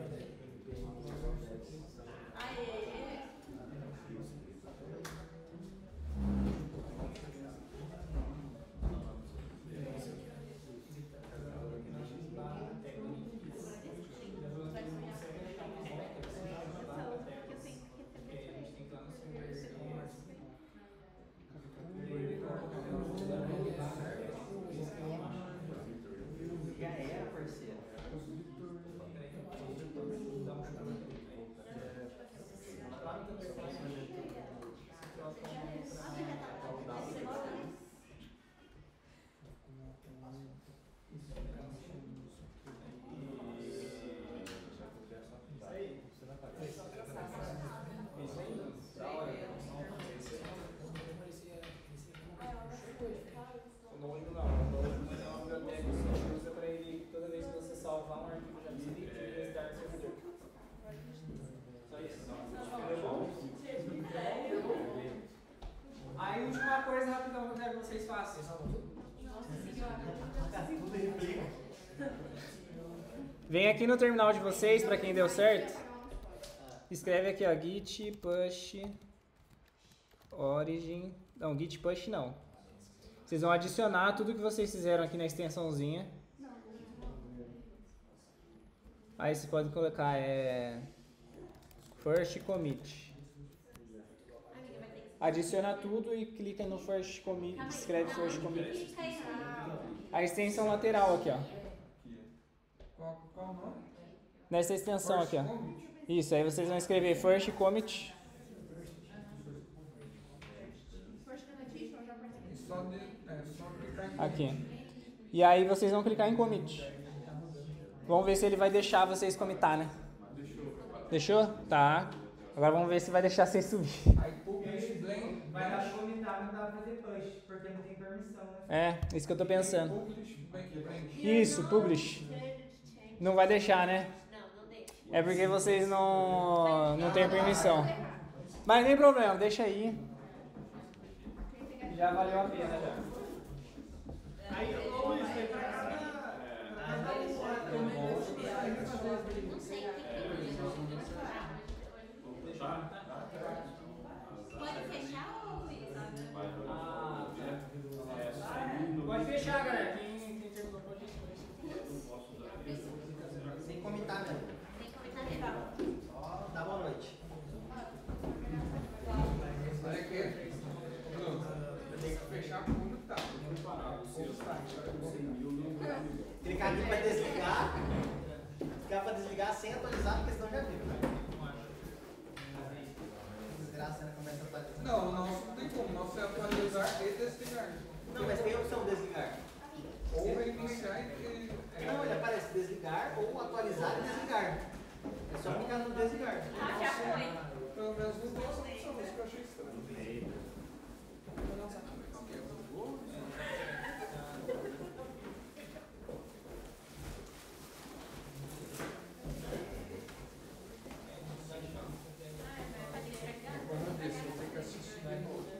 S2: Aí, última coisa rapidão que eu quero que vocês façam. Vem aqui no terminal de vocês, para quem deu certo. Escreve aqui, ó, git push origin. Não, git push não. Vocês vão adicionar tudo que vocês fizeram aqui na extensãozinha. Aí você pode colocar é first commit. Adiciona tudo e clica no first commit, escreve first commit. A extensão lateral aqui, ó.
S5: Qual, qual o nome?
S2: Nessa extensão
S5: First
S2: aqui, ó.
S5: commit.
S2: Isso, aí vocês vão escrever first commit.
S5: E só, de, é, só clicar em
S2: Aqui. E aí vocês vão clicar em commit. Vamos ver se ele vai deixar vocês commitar, né? Deixou? Tá. Agora vamos ver se vai deixar vocês subir.
S5: Aí publish blend.
S1: Vai dar pra comentar, mas não dá pra fazer push, porque não tem permissão, né?
S2: É, isso que eu tô pensando.
S5: Publish blend.
S2: Isso, publish. Não vai deixar, né?
S3: Não, não deixa.
S2: É porque vocês não, não têm permissão. Mas nem problema, deixa aí. Já valeu a pena, já.
S1: Aí, ô Luiz, foi pra cá.
S3: Não sei o que que pode fechar ou Luiz?
S2: Ah, pode fechar, galera. Quem, quem terminou pode
S8: Sem comentar mesmo.
S3: Tem comentário legal.
S8: Só dá boa noite.
S5: Olha aqui. Bruno, eu tenho que fechar como tá.
S8: Clicar aqui para desligar. Clicar para desligar sem atualizar, porque senão já viu. Desgraça, né? Começa a atualizar.
S5: Não, o nosso não tem como. O nosso é atualizar e desligar.
S8: Não, mas tem a opção desligar.
S5: Ou reiniciar e...
S8: Não, ele aparece desligar ou atualizar e desligar. É só clicar no desligar.
S3: Ah, já foi.
S5: Pelo menos não tem essa opção, isso que eu achei estranho. Vamos ver se eu tenho que assistir de novo.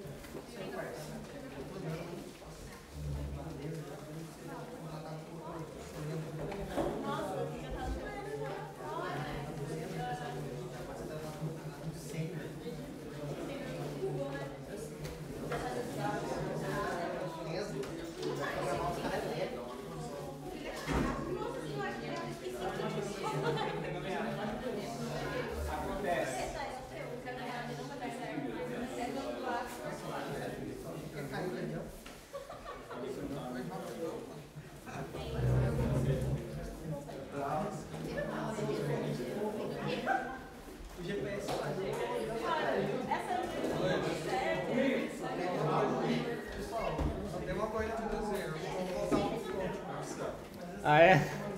S8: O G P S lá.
S5: Pessoal, só tem uma coisa pra dizer. Vamos voltar pro front.
S2: Ah, é?